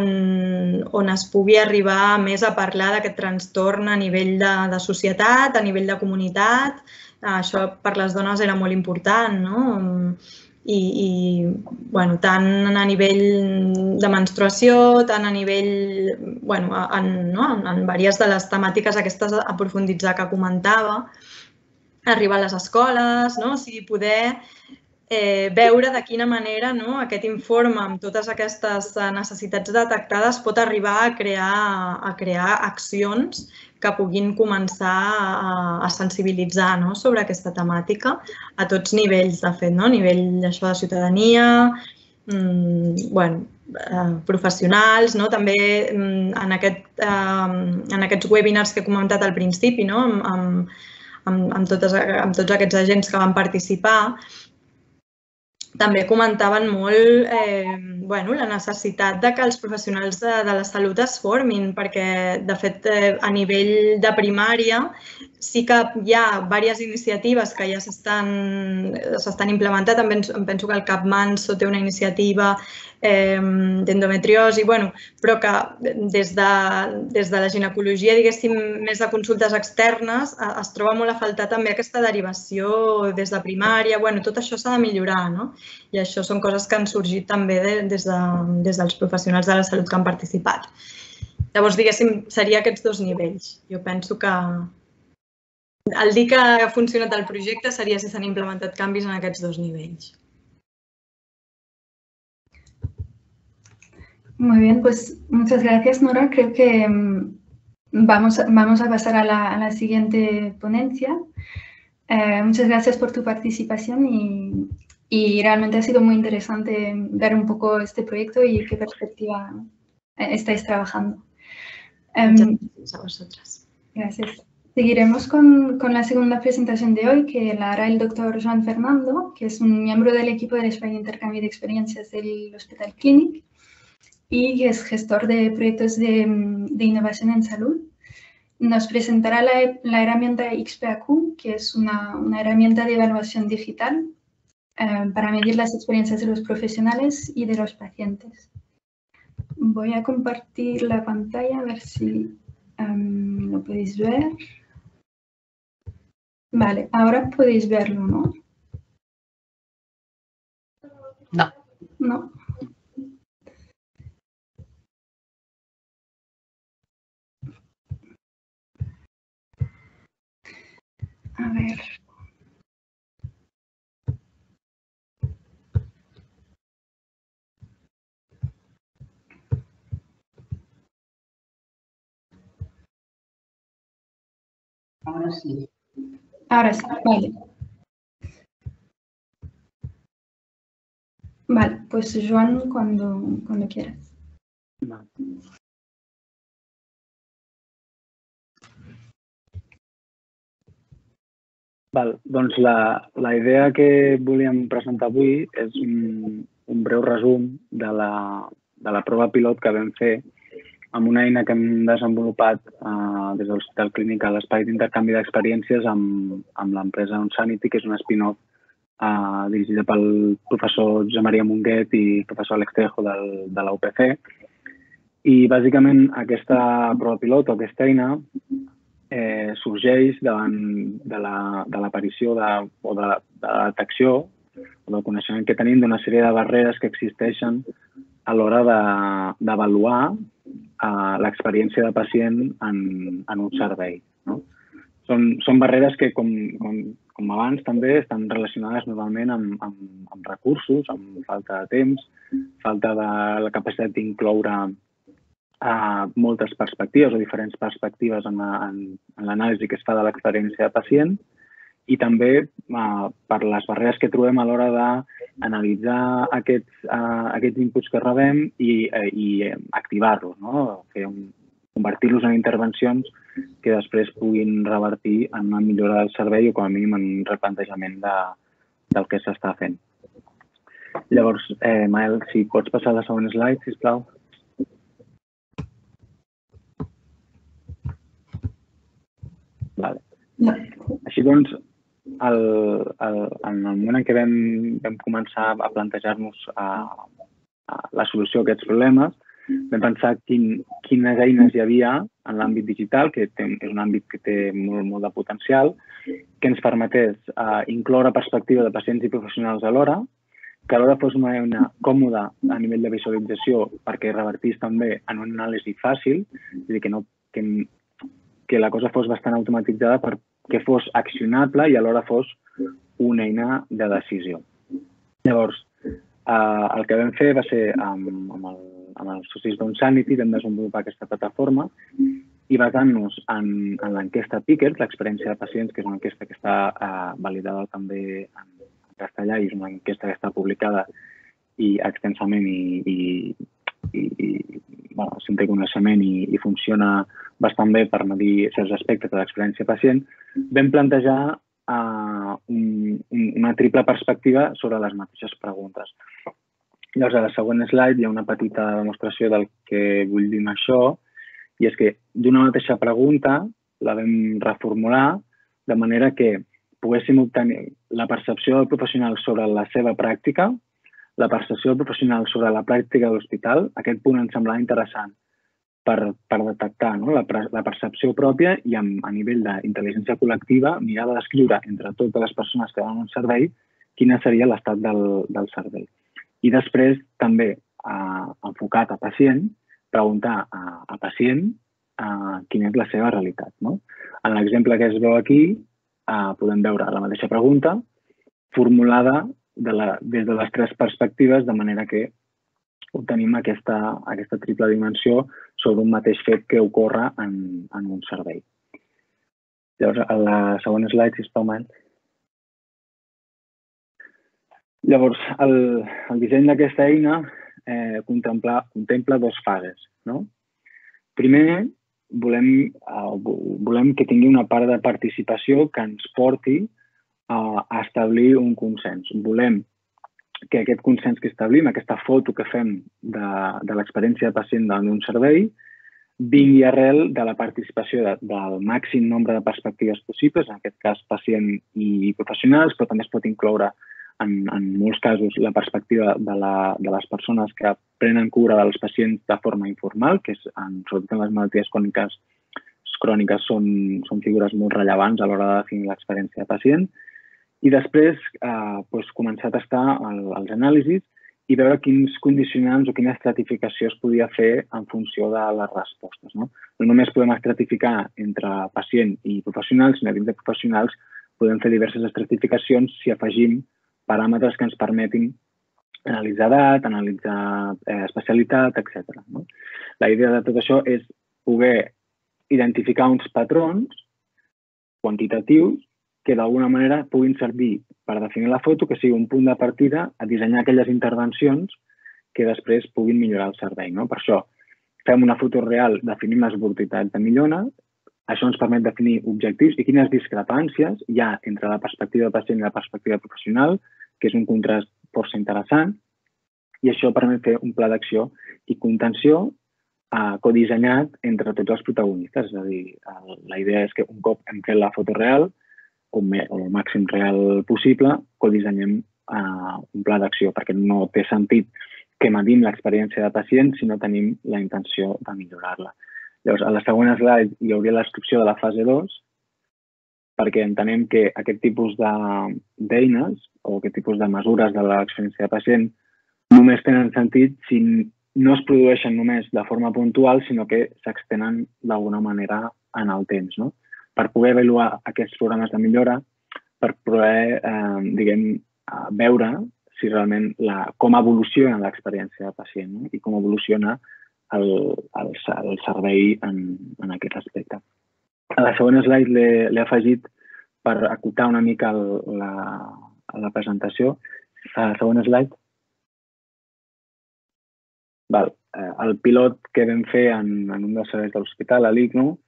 on es pugui arribar més a parlar d'aquest trastorn a nivell de societat, a nivell de comunitat. Això per les dones era molt important, no? I tant a nivell de menstruació, tant a nivell, en diverses de les temàtiques aquestes a profunditzar que comentava, arribar a les escoles, poder veure de quina manera aquest informe amb totes aquestes necessitats detectades pot arribar a crear accions que puguin començar a sensibilitzar sobre aquesta temàtica a tots nivells, de fet, a nivell de ciutadania, professionals, també en aquests webinars que he comentat al principi, amb tots aquests agents que van participar, també comentaven molt la necessitat que els professionals de la salut es formin, perquè, de fet, a nivell de primària sí que hi ha diverses iniciatives que ja s'estan implementant. També em penso que el Capmanso té una iniciativa d'endometriosi, però que des de la ginecologia, diguéssim, més de consultes externes, es troba molt a faltar també aquesta derivació des de primària. Tot això s'ha de millorar, no? I això són coses que han sorgit també des dels professionals de la salut que han participat. Llavors, diguéssim, seria aquests dos nivells. Jo penso que el dir que ha funcionat el projecte seria si s'han implementat canvis en aquests dos nivells. Muy bien, pues muchas gracias, Nora. Creo que vamos, vamos a pasar a la, a la siguiente ponencia. Eh, muchas gracias por tu participación y, y realmente ha sido muy interesante ver un poco este proyecto y qué perspectiva estáis trabajando. Muchas gracias a vosotras. Gracias. Seguiremos con, con la segunda presentación de hoy, que la hará el doctor Joan Fernando, que es un miembro del equipo del Espai d'Intercanvi d'Experiències del Hospital Clínic y que es gestor de proyectos de, de innovación en salud. Nos presentará la, la herramienta X P A Q, que es una, una herramienta de evaluación digital eh, para medir las experiencias de los profesionales y de los pacientes. Voy a compartir la pantalla a ver si um, lo podéis ver. Vale, ahora podéis verlo, ¿no? No. No. A ver. Ahora sí. Ahora sí, vale. Vale, pues Joan, cuando, cuando quieras. Vale. Val, doncs la, la idea que volíem presentar avui és un, un breu resum de la, de la prova pilot que vam fer amb una eina que hem desenvolupat eh, des de l'Hospital Clínic a l'Espai d'Intercanvi d'Experiències amb, amb l'empresa Onsanity, que és un spin-off eh, dirigida pel professor Josep Maria Munguet i professor Àlex Trejo del, de la U P C. I bàsicament aquesta prova pilot o aquesta eina Eh, sorgeix davant de l'aparició la, de, o de, de la detecció o del coneixement que tenim d'una sèrie de barreres que existeixen a l'hora d'avaluar de, eh, l'experiència de pacient en, en un servei. No? Són, són barreres que, com, com, com abans, també estan relacionades normalment amb, amb, amb recursos, amb falta de temps, falta de la capacitat d'incloure a moltes perspectives o diferents perspectives en, en, en l'anàlisi que es fa de l'experiència de pacient i també uh, per les barreres que trobem a l'hora d'analitzar aquests, uh, aquests inputs que rebem i, uh, i activar-los, no? Convertir-los en intervencions que després puguin revertir en una millora del servei o com a mínim en un replantejament de, del que s'està fent. Llavors, eh, Mael, si pots passar a la següent slide, sisplau. Vale. No. Així doncs, el, el, en el moment en què vam, vam començar a plantejar-nos la solució a aquests problemes, vam pensar quin, quines eines hi havia en l'àmbit digital, que té, és un àmbit que té molt, molt de potencial, que ens permetés uh, incloure perspectiva de pacients i professionals alhora, que alhora fos una eina còmoda a nivell de visualització perquè revertís també en una anàlisi fàcil, és a dir, que no... Que, que la cosa fos bastant automatitzada perquè fos accionable i alhora fos una eina de decisió. Llavors, eh, el que vam fer va ser amb, amb, el, amb els socis d'Onsanity, vam desenvolupar aquesta plataforma i basant-nos en, en l'enquesta Pickert, l'experiència de pacients, que és una enquesta que està eh, validada també en castellà i és una enquesta que està publicada i extensament i, i, i, i bueno, se'n té coneixement i, i funciona bastant bé per medir certs aspectes de l'experiència pacient, vam plantejar uh, un, una triple perspectiva sobre les mateixes preguntes. Llavors, a la següent slide hi ha una petita demostració del que vull dir amb això, i és que d'una mateixa pregunta la vam reformular de manera que poguéssim obtenir la percepció del professional sobre la seva pràctica, la percepció del professional sobre la pràctica de l'hospital. Aquest punt ens semblava interessant per, per detectar, no? la, la percepció pròpia i amb, a nivell d'intel·ligència col·lectiva mirar de descriure entre totes les persones que donen un servei quin seria l'estat del, del servei. I després també eh, enfocat a pacient, preguntar a, a pacient eh, quina és la seva realitat. No? En l'exemple que es veu aquí, podem veure la mateixa pregunta formulada des de les tres perspectives, de manera que obtenim aquesta triple dimensió sobre un mateix fet que ocorre en un servei. Llavors, a la següent slide, sisplau, Manel. Llavors, el disseny d'aquesta eina contempla dues fases. Primer, volem que tingui una part de participació que ens porti a establir un consens. Volem que aquest consens que establim, aquesta foto que fem de l'experiència de pacient d'un servei, vingui arrel de la participació del màxim nombre de perspectives possibles, en aquest cas pacient i professionals, però també es pot incloure en molts casos la perspectiva de les persones que prenen cura dels pacients de forma informal, que sobretot en les malalties cròniques són figures molt rellevants a l'hora de definir l'experiència de pacient. I després començar a tastar els anàlisis i veure quins condicionants o quina estratificació es podia fer en funció de les respostes. No només podem estratificar entre pacient i professionals, sinó dins de professionals podem fer diverses estratificacions si afegim paràmetres que ens permetin analitzar edat, analitzar especialitat, etcètera. La idea de tot això és poder identificar uns patrons quantitatius que d'alguna manera puguin servir per definir la foto, que sigui un punt de partida a dissenyar aquelles intervencions que després puguin millorar el servei. Per això fem una foto real, definim les oportunitats de millora, això ens permet definir objectius i quines discrepàncies hi ha entre la perspectiva del pacient i la perspectiva professional, que és un contrast força interessant, i això permet fer un pla d'acció i contenció codissenyat entre tots els protagonistes. És a dir, la idea és que un cop hem fet la foto real, o el màxim real possible, codissenyem un pla d'acció, perquè no té sentit que medim l'experiència de pacient si no tenim la intenció de millorar-la. Llavors, a la següent slide hi hauria la descripció de la fase dos, perquè entenem que aquest tipus d'eines o aquest tipus de mesures de l'experiència de pacient només tenen sentit si no es produeixen només de forma puntual, sinó que s'extenen d'alguna manera en el temps, per poder avaluar aquests programes de millora, per poder, diguem, veure si realment com evoluciona l'experiència de pacient i com evoluciona el servei en aquest aspecte. A la següent slide l'he afegit per acotar una mica la presentació. A la següent slide. El pilot que vam fer en un dels serveis de l'hospital, a l'I C N U,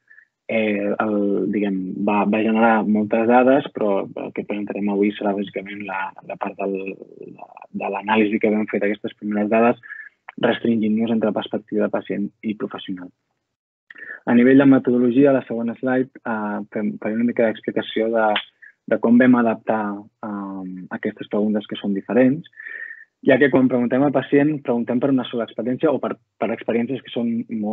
va generar moltes dades, però el que presentarem avui serà bàsicament la part de l'anàlisi que vam fer d'aquestes primeres dades, restringint-nos entre perspectiva de pacient i professional. A nivell de metodologia, a la següent slide, faré una mica d'explicació de com vam adaptar aquestes preguntes que són diferents, ja que quan preguntem al pacient, preguntem per una sola experiència o per experiències que són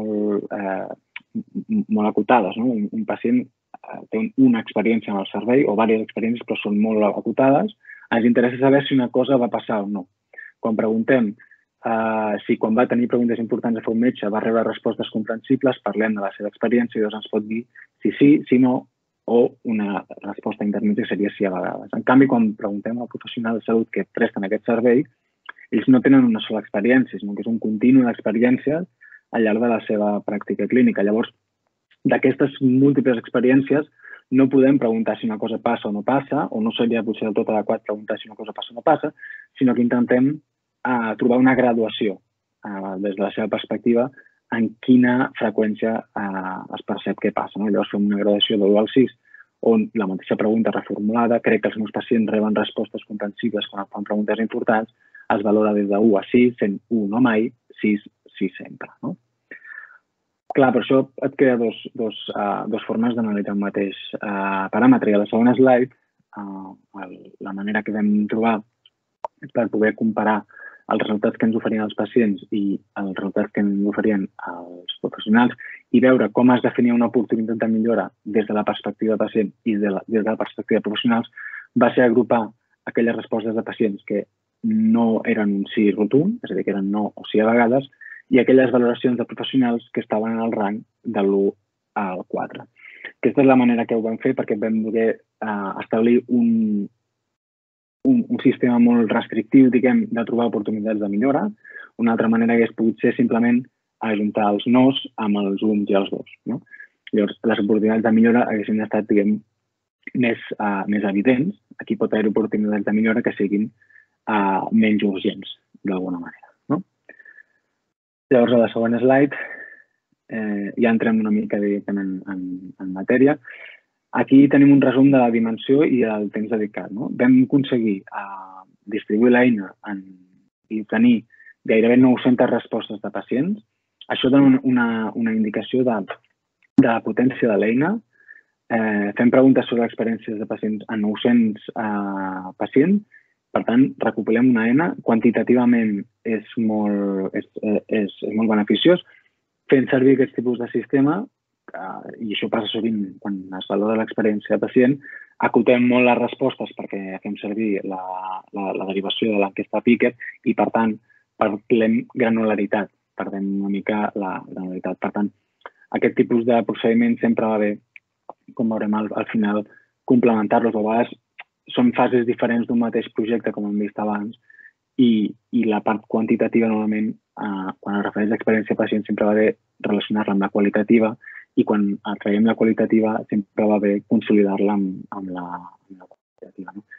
molt acotades. Un pacient té una experiència en el servei o diverses experiències, però són molt acotades. Ens interessa saber si una cosa va passar o no. Quan preguntem si quan va tenir preguntes importants a fer un metge va rebre respostes comprensibles, parlem de la seva experiència i llavors ens pot dir si sí, si no, o una resposta intermèdia seria sí a vegades. En canvi, quan preguntem al professional de salut que presten aquest servei, ells no tenen una sola experiència, sinó que és un continu d'experiències al llarg de la seva pràctica clínica. Llavors, d'aquestes múltiples experiències no podem preguntar si una cosa passa o no passa, o no seria potser del tot adequat preguntar si una cosa passa o no passa, sinó que intentem trobar una graduació des de la seva perspectiva en quina freqüència es percep què passa. Llavors fem una graduació de l'u al sis, on la mateixa pregunta reformulada, crec que els meus pacients reben respostes comprensibles quan em fan preguntes importants, es valora des de u a sis, sent u no mai, sis, sis sempre. Clar, per això et crea dues formes d'analitzar el mateix paràmetre. I a la segona slide, la manera que vam trobar per poder comparar els resultats que ens oferien els pacients i els resultats que ens oferien els professionals i veure com es definia una oportunitat de millora des de la perspectiva de pacient i des de la perspectiva de professionals va ser agrupar aquelles respostes de pacients que no eren un sí rotund, és a dir, que eren no o sí a vegades, i aquelles valoracions de professionals que estaven en el rang de l'u al quatre. Aquesta és la manera que ho vam fer perquè vam voler uh, establir un, un, un sistema molt restrictiu, diguem, de trobar oportunitats de millora. Una altra manera hagués pogut ser simplement ajuntar els nos amb els uns i els dos. No? Llavors, les oportunitats de millora haguessin estat, diguem, més, uh, més evidents. Aquí pot haver oportunitats de millora que siguin uh, menys urgents, d'alguna manera. No? Llavors, a la següent slide, eh, ja entrem una mica directament en, en, en matèria. Aquí tenim un resum de la dimensió i el temps dedicat. No? Vam aconseguir uh, distribuir l'eina i obtenir gairebé nou-centes respostes de pacients. Això dona una, una indicació de, de la potència de l'eina. Eh, fem preguntes sobre experiències de pacients a nou-cents eh, pacients. Per tant, recopilem una eina. Quantitativament és molt, és, és, és molt beneficiós. Fent servir aquest tipus de sistema, eh, i això passa sovint quan es valora l'experiència de pacient, acotem molt les respostes perquè fem servir la, la, la derivació de l'enquesta Pickett i, per tant, perdem granularitat, perdem una mica la granularitat. Per tant, aquest tipus de procediment sempre va bé, com veurem al, al final, complementar-los. A vegades són fases diferents d'un mateix projecte, com hem vist abans, i, i la part quantitativa, normalment, eh, quan es refereix a l'experiència pacient, sempre va bé relacionar-la amb la qualitativa i quan traiem la qualitativa sempre va bé consolidar-la amb, amb, la, amb la quantitativa. No?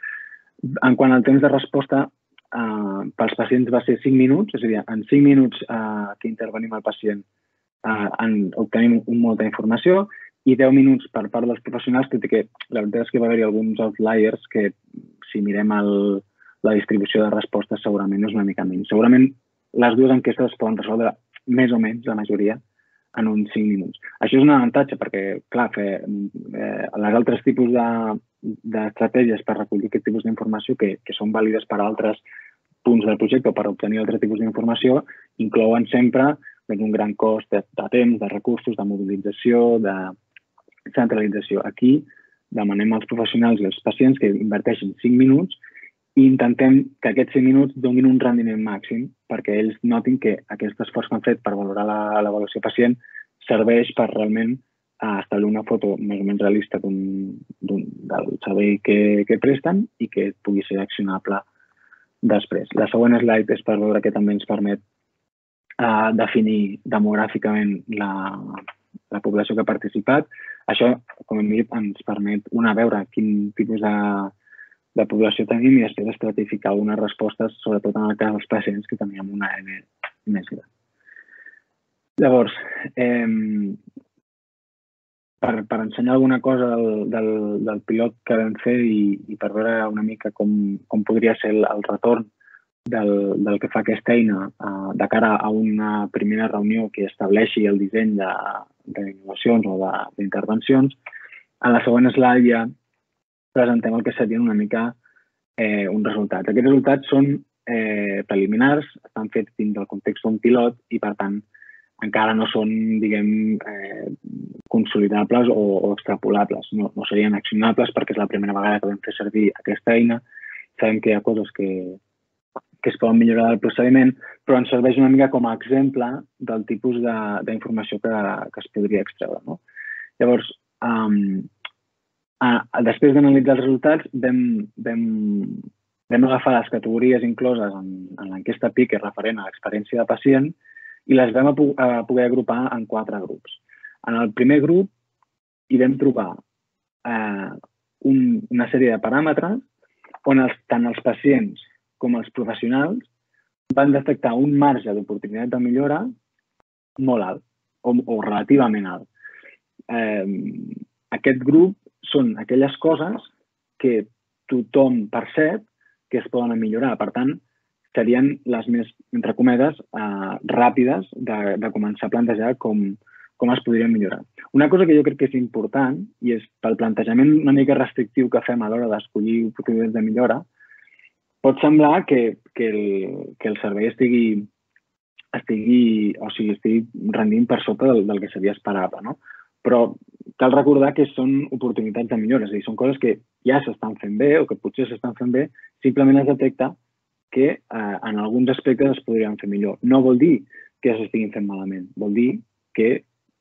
En quant al temps de resposta, Uh, pels pacients va ser cinc minuts, és a dir, en cinc minuts uh, que intervenim el pacient uh, en, obtenim un, molta informació i deu minuts per part dels professionals, tot i que la veritat és que va haver-hi alguns outliers que si mirem el, la distribució de respostes segurament és una mica menys. Segurament les dues enquestes es poden resoldre més o menys, la majoria, en uns cinc minuts. Això és un avantatge perquè, clar, fer, eh, les altres tipus d'estratègies per recollir aquest tipus d'informació que, que són vàlides per a altres punts del projecte o per obtenir altre tipus d'informació inclouen sempre doncs, un gran cost de, de temps, de recursos, de mobilització, de centralització. Aquí demanem als professionals i als pacients que inverteixin cinc minuts i intentem que aquests cinc minuts donin un rendiment màxim perquè ells notin que aquest esforç que han fet per valorar l'avaluació pacient serveix per realment establir una foto més o menys realista d'un, d'un, del servei que, que presten i que pugui ser accionable després. La següent slide és per veure que també ens permet uh, definir demogràficament la, la població que ha participat. Això, com hem dit, ens permet una veure quin tipus de de població tenim i després estratificar algunes respostes, sobretot en el cas dels pacients que teníem una N més gran. Llavors, eh, per, per ensenyar alguna cosa del, del, del pilot que vam fer i, i per veure una mica com, com podria ser el, el retorn del, del que fa aquesta eina eh, de cara a una primera reunió que estableixi el disseny d'innovacions o d'intervencions, a la següent slide ja presentem el que serien una mica eh, uns resultats. Aquests resultats són eh, preliminars, estan fets dins del context d'un pilot i, per tant, encara no són, diguem, eh, consolidables o, o extrapolables. No, no serien accionables perquè és la primera vegada que vam fer servir aquesta eina. Sabem que hi ha coses que, que es poden millorar del procediment, però ens serveix una mica com a exemple del tipus d'informació que, que es podria extreure. No? Llavors, um, Uh, després d'analitzar els resultats, vam, vam, vam agafar les categories incloses en, en l'enquesta Pickett referent a l'experiència de pacient i les vam a, a poder agrupar en quatre grups. En el primer grup hi vam trobar uh, un, una sèrie de paràmetres on els, tant els pacients com els professionals van detectar un marge d'oportunitat de millora molt alt o, o relativament alt. Uh, aquest grup són aquelles coses que tothom percep que es poden millorar. Per tant, serien les més, entre cometes, eh, ràpides de, de començar a plantejar com, com es podrien millorar. Una cosa que jo crec que és important i és pel plantejament una mica restrictiu que fem a l'hora d'escollir oportunitats de millora, pot semblar que, que, el, que el servei estigui, estigui, o sigui, estigui rendint per sota del, del que s'havia esperava, no? Però cal recordar que són oportunitats de millora, és a dir, són coses que ja s'estan fent bé o que potser s'estan fent bé, simplement es detecta que eh, en alguns aspectes es podrien fer millor. No vol dir que s'estiguin fent malament, vol dir que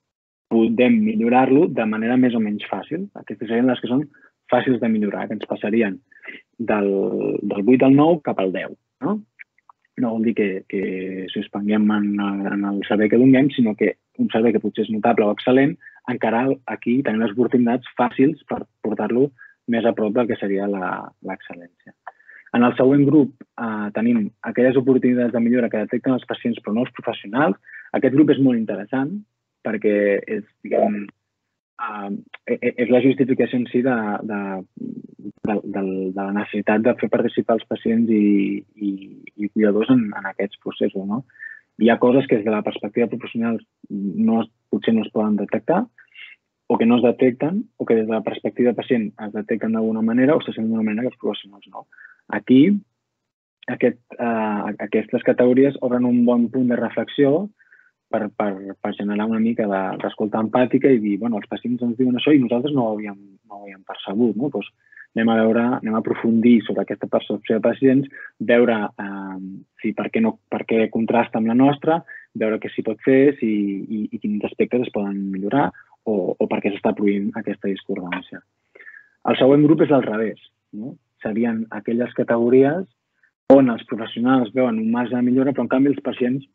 podem millorar-lo de manera més o menys fàcil. Aquestes serien les que són fàcils de millorar, que ens passarien del, del vuit al nou cap al deu. No, no vol dir que, que suspenguem en, en el servei que donem, sinó que un servei que potser és notable o excel·lent, encara aquí tenim les oportunitats fàcils per portar-lo més a prop del que seria l'excel·lència. En el següent grup eh, tenim aquelles oportunitats de millora que detecten els pacients però no els professionals. Aquest grup és molt interessant perquè és, diguem, uh, és la justificació en si de, de, de, de, de la necessitat de fer participar els pacients i, i, i cuidadors en, en aquests processos. No? Hi ha coses que des de la perspectiva professional no, potser no es poden detectar o que no es detecten o que des de la perspectiva pacient es detecten d'alguna manera o se senten d'una manera que els professionals no. Aquí, aquest, uh, aquestes categories obren un bon punt de reflexió Per, per, per generar una mica d'escolta empàtica i dir, bueno, els pacients ens diuen això i nosaltres no ho havíem, no ho havíem percebut. No? Doncs anem a veure, anem a aprofundir sobre aquesta percepció de pacients, veure eh, si per què, no, per què contrasta amb la nostra, veure què s'hi pot fer si, i, i quins aspectes es poden millorar o, o per què s'està produint aquesta discordància. El següent grup és al revés. No? Serien aquelles categories on els professionals veuen un marge de millora, però en canvi els pacients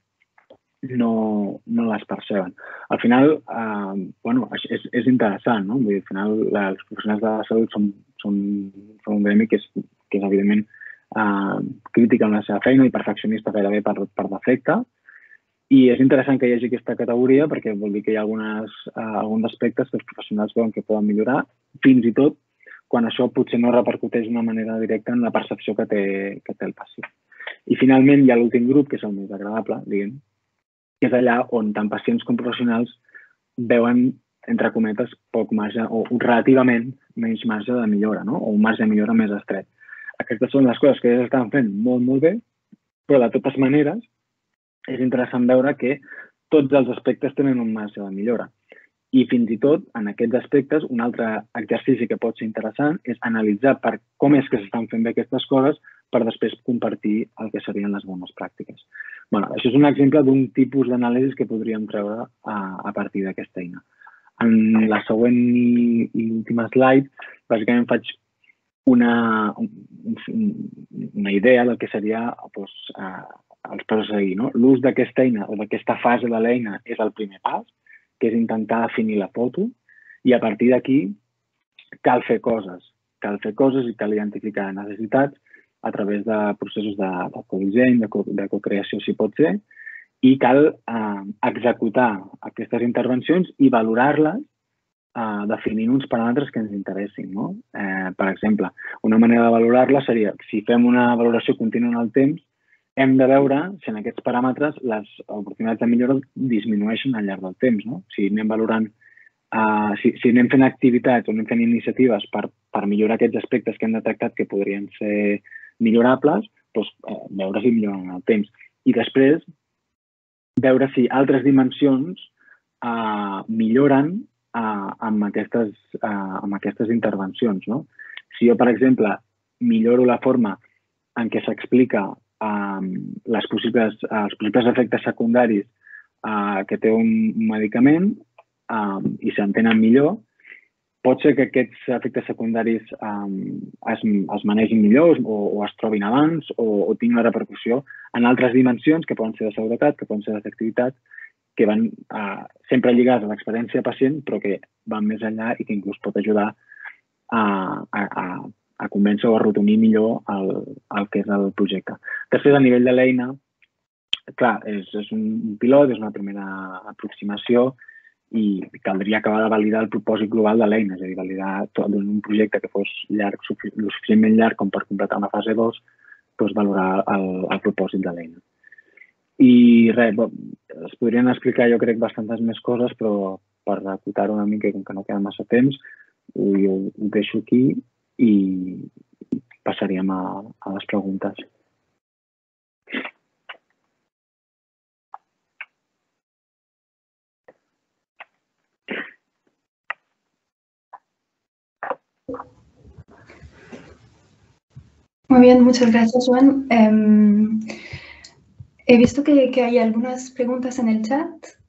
no, no les perceben. Al final, eh, bueno, és, és interessant, no? Vull dir, al final, la, els professionals de la salut són, són, són un gremi que és, que és evidentment, eh, crític en la seva feina i perfeccionista gairebé per, per defecte. I és interessant que hi hagi aquesta categoria perquè vol dir que hi ha algunes, eh, alguns aspectes que els professionals veuen que poden millorar, fins i tot quan això potser no repercuteix d'una manera directa en la percepció que té, que té el pacient. I finalment hi ha l'últim grup, que és el més agradable, diguem, que és allà on tant pacients com professionals veuen, entre cometes, poc marge o relativament menys marge de millora, no? O un marge de millora més estret. Aquestes són les coses que ja s'estan fent molt, molt bé, però de totes maneres és interessant veure que tots els aspectes tenen un marge de millora. I fins i tot, en aquests aspectes, un altre exercici que pot ser interessant és analitzar per com és que s'estan fent bé aquestes coses per després compartir el que serien les bones pràctiques. Bueno, això és un exemple d'un tipus d'anàlisi que podríem treure a, a partir d'aquesta eina. En la següent i, i última slide, bàsicament faig una, un, una idea del que seria doncs, eh, els passos a seguir. No? L'ús d'aquesta eina o d'aquesta fase de l'eina és el primer pas, que és intentar definir la foto, i a partir d'aquí cal fer coses. Cal fer coses i cal identificar necessitats a través de processos de, de codisseny, de, co, de cocreació, si pot ser, i cal eh, executar aquestes intervencions i valorar-les eh, definint uns paràmetres que ens interessin. No? Eh, per exemple, una manera de valorar-les seria, si fem una valoració contínua en el temps, hem de veure si en aquests paràmetres les oportunitats de millora disminueixen al llarg del temps. No? Si anem valorant, uh, si, si anem fent activitats o anem fent iniciatives per, per millorar aquests aspectes que hem detectat que podrien ser millorables, doncs, eh, veure si milloren en el temps. I després, veure si altres dimensions uh, milloren uh, amb, aquestes, uh, amb aquestes intervencions. No? Si jo, per exemple, milloro la forma en què s'explica Um, les possibles, uh, els possibles efectes secundaris uh, que té un medicament um, i s'entenen millor, pot ser que aquests efectes secundaris um, es, es manegin millor o, o es trobin abans o, o tinguin una repercussió en altres dimensions que poden ser de seguretat, que poden ser d'efectivitat, que van uh, sempre lligades a l'experiència pacient, però que van més enllà i que inclús pot ajudar a, a, a a convèncer o a rotonir millor el, el que és el projecte. Després, a nivell de l'eina, clar, és, és un pilot, és una primera aproximació i caldria acabar de validar el propòsit global de l'eina, és a dir, validar tot un projecte que fos llarg, el suficientment llarg com per completar una fase dos, doncs valorar el, el propòsit de l'eina. I res, es podrien explicar, jo crec, bastantes més coses, però per acotar-ho una mica, com que no queda massa temps, ho, ho deixo aquí i passaríem a, a les preguntes. Muy bien, muchas gracias, Juan. Eh, he visto que, que hay algunas preguntas en el chat.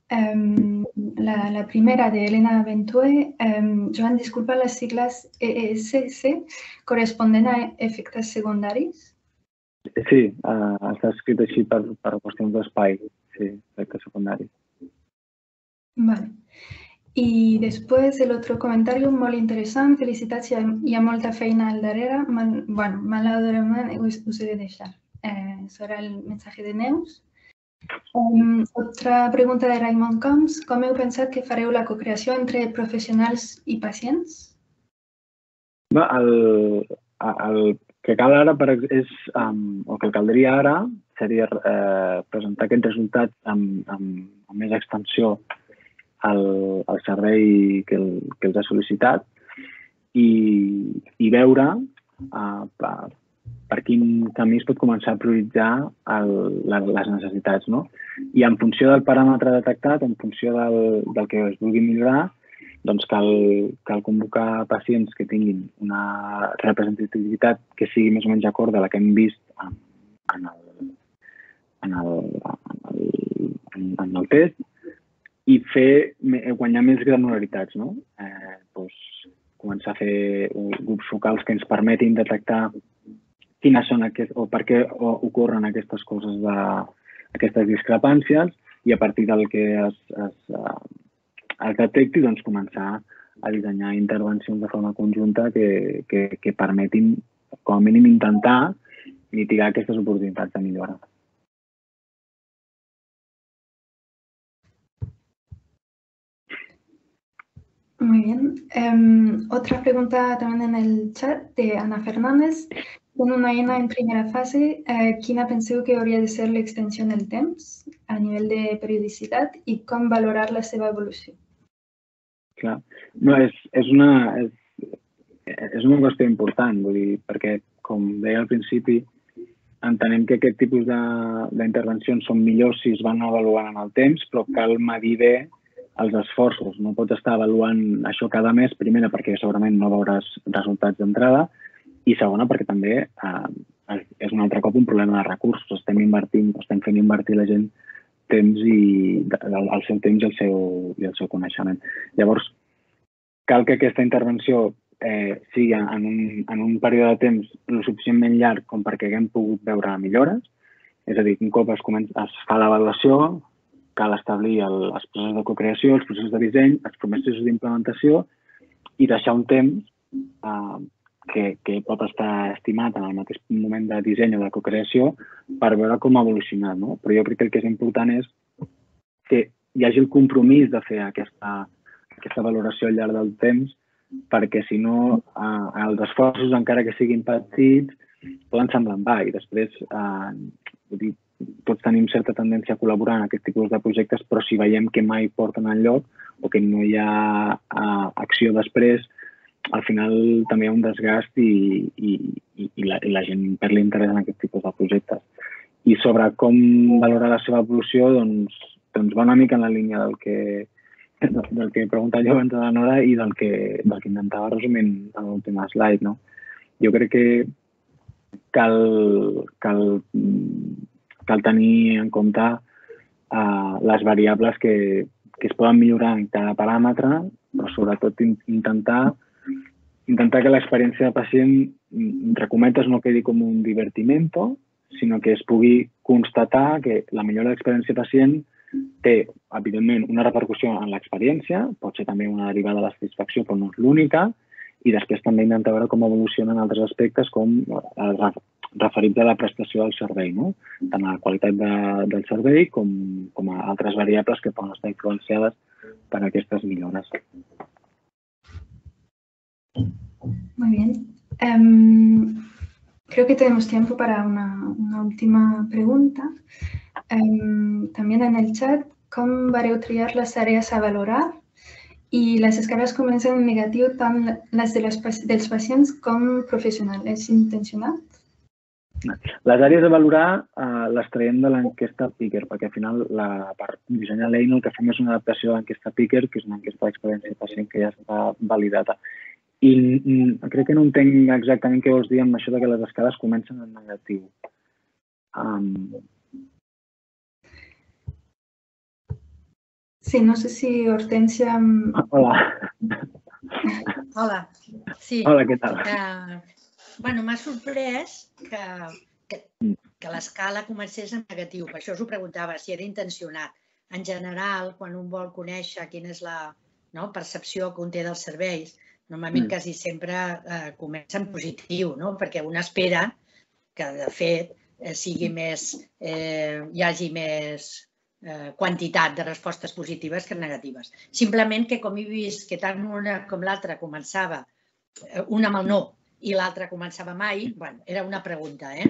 La, la primera de Elena Bentue. Joan, disculpa, las siglas E S S corresponden a efectes secundaris? Sí, uh, està escrit així per, per qüestions d'espai, sí, efectes secundaris. Vale. I després l'altre comentari molt interessant, felicitats, hi ha molta feina al darrere. Mal, bueno, malauradament us, us he de deixar. Eh, serà el missatge de Neus. Um, otra pregunta de Raymond Combs. Com heu pensat que fareu la cocreació entre professionals i pacients? No, el, el que cal ara per, és, um, o que caldria ara seria eh, presentar aquests resultats amb, amb, amb més extensió al, al servei que, el, que els ha sol·licitat i, i veure uh, per, per quin camí es pot començar a prioritzar el, la, les necessitats, no? I en funció del paràmetre detectat, en funció del, del que es vulgui millorar, doncs cal, cal convocar pacients que tinguin una representativitat que sigui més o menys acord a la que hem vist en, en, el, en, el, en, el, en, en el test i fer, guanyar més granularitats, no? Eh, doncs, començar a fer grups focals que ens permetin detectar quines són aquest, o per què ocorren aquestes coses, de, aquestes discrepàncies i a partir del que es, es, es detecti, doncs, començar a dissenyar intervencions de forma conjunta que, que, que permetin, com a mínim, intentar mitigar aquestes oportunitats de millora. Muy bien. Um, otra pregunta también en el chat de Ana Fernández. Con una eina en primera fase, eh, quina penseu que hauria de ser l'extensió del temps a nivell de periodicitat i com valorar la seva evolució? Clar. No, és, és, una, és, és una qüestió important, vull dir, perquè, com deia al principi, entenem que aquest tipus d'intervencions són millors si es van avaluant en el temps, però cal medir bé els esforços. No pots estar avaluant això cada mes, primera, perquè segurament no veuràs resultats d'entrada, i segona, perquè també eh, és un altre cop un problema de recursos. Estem invertint, estem fent invertir la gent temps i el, el seu temps i el seu, i el seu coneixement. Llavors, cal que aquesta intervenció eh, sigui en un, en un període de temps lo suficientment llarg com perquè haguem pogut veure millores. És a dir, un cop es, comença, es fa l'avaluació, cal establir el, els processos de cocreació, els processos de disseny, els processos d'implementació i deixar un temps eh, que, que pot estar estimat en el mateix moment de disseny o de cocreació per veure com ha evolucionat, no? Però jo crec que el que és important és que hi hagi el compromís de fer aquesta, aquesta valoració al llarg del temps, perquè si no eh, els esforços, encara que siguin petits, poden semblar en va i després eh, vull dir, tots tenim certa tendència a col·laborar en aquest tipus de projectes, però si veiem que mai porten enlloc o que no hi ha uh, acció després, al final també hi ha un desgast i, i, i, la, i la gent perd l'interès en aquest tipus de projectes. I sobre com valorar la seva evolució, doncs, doncs va una mica en la línia del que, del que he preguntat jo abans a la Nora i del que, del que intentava resumir en l'últim slide, no? Jo crec que cal, cal cal tenir en compte uh, les variables que, que es poden millorar en cada paràmetre, però sobretot in, intentar, intentar que l'experiència de pacient, entre cometes, no quedi com un divertimento, sinó que es pugui constatar que la millora de l'experiència de pacient té, evidentment, una repercussió en l'experiència, pot ser també una derivada de la satisfacció, però no és l'única, i després també intentar veure com evolucionen altres aspectes com el referits a la prestació del servei, no? Tant a la qualitat de, del servei com, com a altres variables que poden estar influenciades per aquestes millores. Muy bien. Um, creo que tenemos tiempo para una, una última pregunta. Um, también en el chat, ¿cómo vareu triar les àrees a valorar? I les escales comencen en negatiu tant les de les, dels pacients com professionals. És intencionat? Les àrees a valorar eh, les traiem de l'enquesta Picker, perquè al final, la, per dissenyar l'eina, el que fem és una adaptació de l'enquesta Picker, que és una enquesta d'experiència de pacient que ja està validada. I mm, crec que no entenc exactament què vols dir amb això de que les escales comencen en negatiu. Um... Sí, no sé si Hortensia... Hola. Hola. Sí. Hola, què tal? Uh, bueno, m'ha sorprès que, que, que l'escala comencés en negatiu. Per això us ho preguntava, si era intencionat. En general, quan un vol conèixer quina és la no, percepció que un té dels serveis, normalment quasi sempre eh, comença en positiu, no? Perquè un espera que, de fet, eh, sigui més, eh, hi hagi més eh, quantitat de respostes positives que negatives. Simplement que, com he vist que tant una com l'altra començava, eh, una amb el no i l'altra començava mai, bueno, era una pregunta, eh?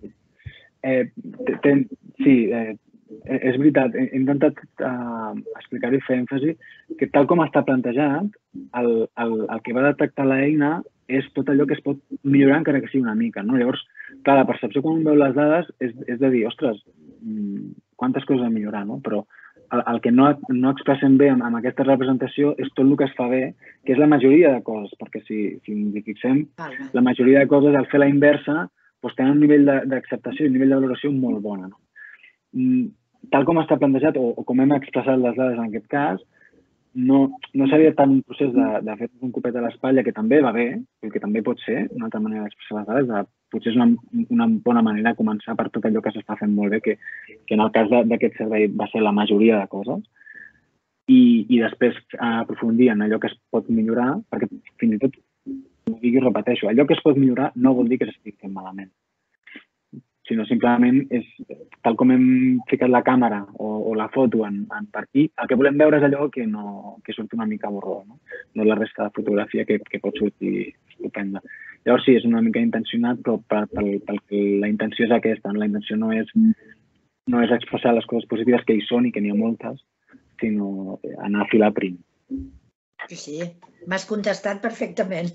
eh ten, sí, eh, és veritat, he intentat uh, explicar-ho i fer èmfasi que tal com està plantejat, el, el, el que va detectar l'eina és tot allò que es pot millorar encara que sigui una mica. No? Llavors, clar, la percepció quan un veu les dades és, és de dir, ostres, quantes coses a millorar, no? Però el, el que no, no expressen bé amb, amb aquesta representació és tot el que es fa bé, que és la majoria de coses, perquè si, si ens hi fixem, la majoria de coses, al fer la inversa, doncs tenen un nivell d'acceptació i un nivell de valoració molt bona. No? Tal com està plantejat, o, o com hem expressat les dades en aquest cas, no, no seria tant un procés de, de fer un copet a l'espatlla, que també va bé, que també pot ser una altra manera d'expressar les dades, de, potser és una, una bona manera de començar per tot allò que s'està fent molt bé, que, que en el cas d'aquest servei va ser la majoria de coses, i, i després aprofundir en allò que es pot millorar, perquè fins i tot, ho dic i repeteixo, allò que es pot millorar no vol dir que s'estigui fent malament, sinó simplement és, tal com hem ficat la càmera o, o la foto en, en per aquí, el que volem veure és allò que, no, que surt una mica borró, no? No la resta de fotografia que, que pot sortir estupenda. Llavors sí, és una mica intencionat, però pel, pel, pel que la intenció és aquesta. La intenció no és, no és expressar les coses positives que hi són i que n'hi ha moltes, sinó anar a filar prim. Sí, sí, m'has contestat perfectament.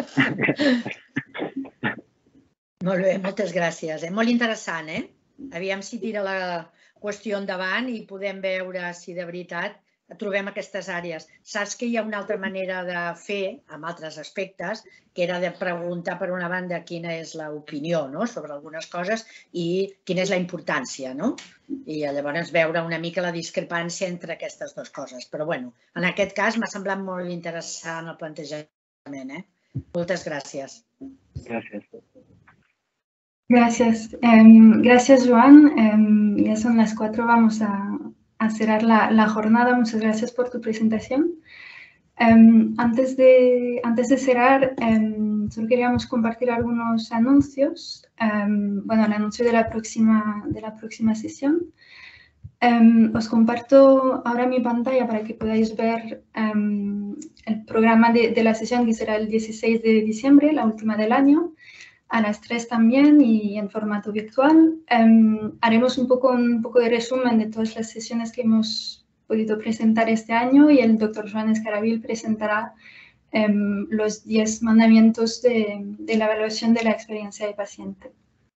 Molt bé, moltes gràcies. Eh? Molt interessant, eh? Aviam si tira la qüestió endavant i podem veure si de veritat trobem aquestes àrees. Saps que hi ha una altra manera de fer, amb altres aspectes, que era de preguntar, per una banda, quina és l'opinió no? Sobre algunes coses i quina és la importància, no? I llavors veure una mica la discrepància entre aquestes dues coses. Però, bueno, en aquest cas m'ha semblat molt interessant el plantejament, eh? Moltes gràcies. Gràcies. Gracias. Um, gracias, Joan. Um, ya son las cuatro, vamos a, a cerrar la, la jornada. Muchas gracias por tu presentación. Um, antes, de, antes de cerrar, um, solo queríamos compartir algunos anuncios. Um, bueno, el anuncio de la próxima, de la próxima sesión. Um, os comparto ahora mi pantalla para que podáis ver um, el programa de, de la sesión, que será el dieciséis de diciembre, la última del año. A las tres también y en formato virtual. Um, haremos un poco, un poco de resumen de todas las sesiones que hemos podido presentar este año y el doctor Joan Escarabil presentará um, los diez mandamientos de, de la evaluación de la experiencia de paciente.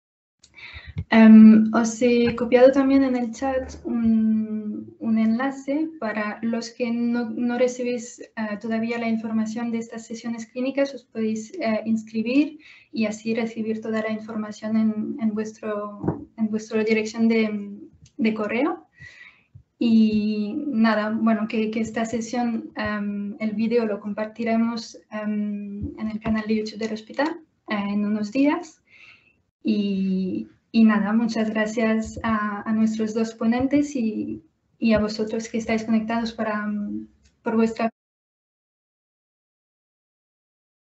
Um, os he copiado también en el chat un, un enlace para los que no, no recibís uh, todavía la información de estas sesiones clínicas. Os podéis uh, inscribir y así recibir toda la información en, en, vuestro, en vuestra dirección de, de correo. Y nada, bueno, que, que esta sesión, um, el vídeo lo compartiremos um, en el canal de YouTube del hospital uh, en unos días. Y, y nada, muchas gracias a, a nuestros dos ponentes y, y a vosotros que estáis conectados para, por vuestra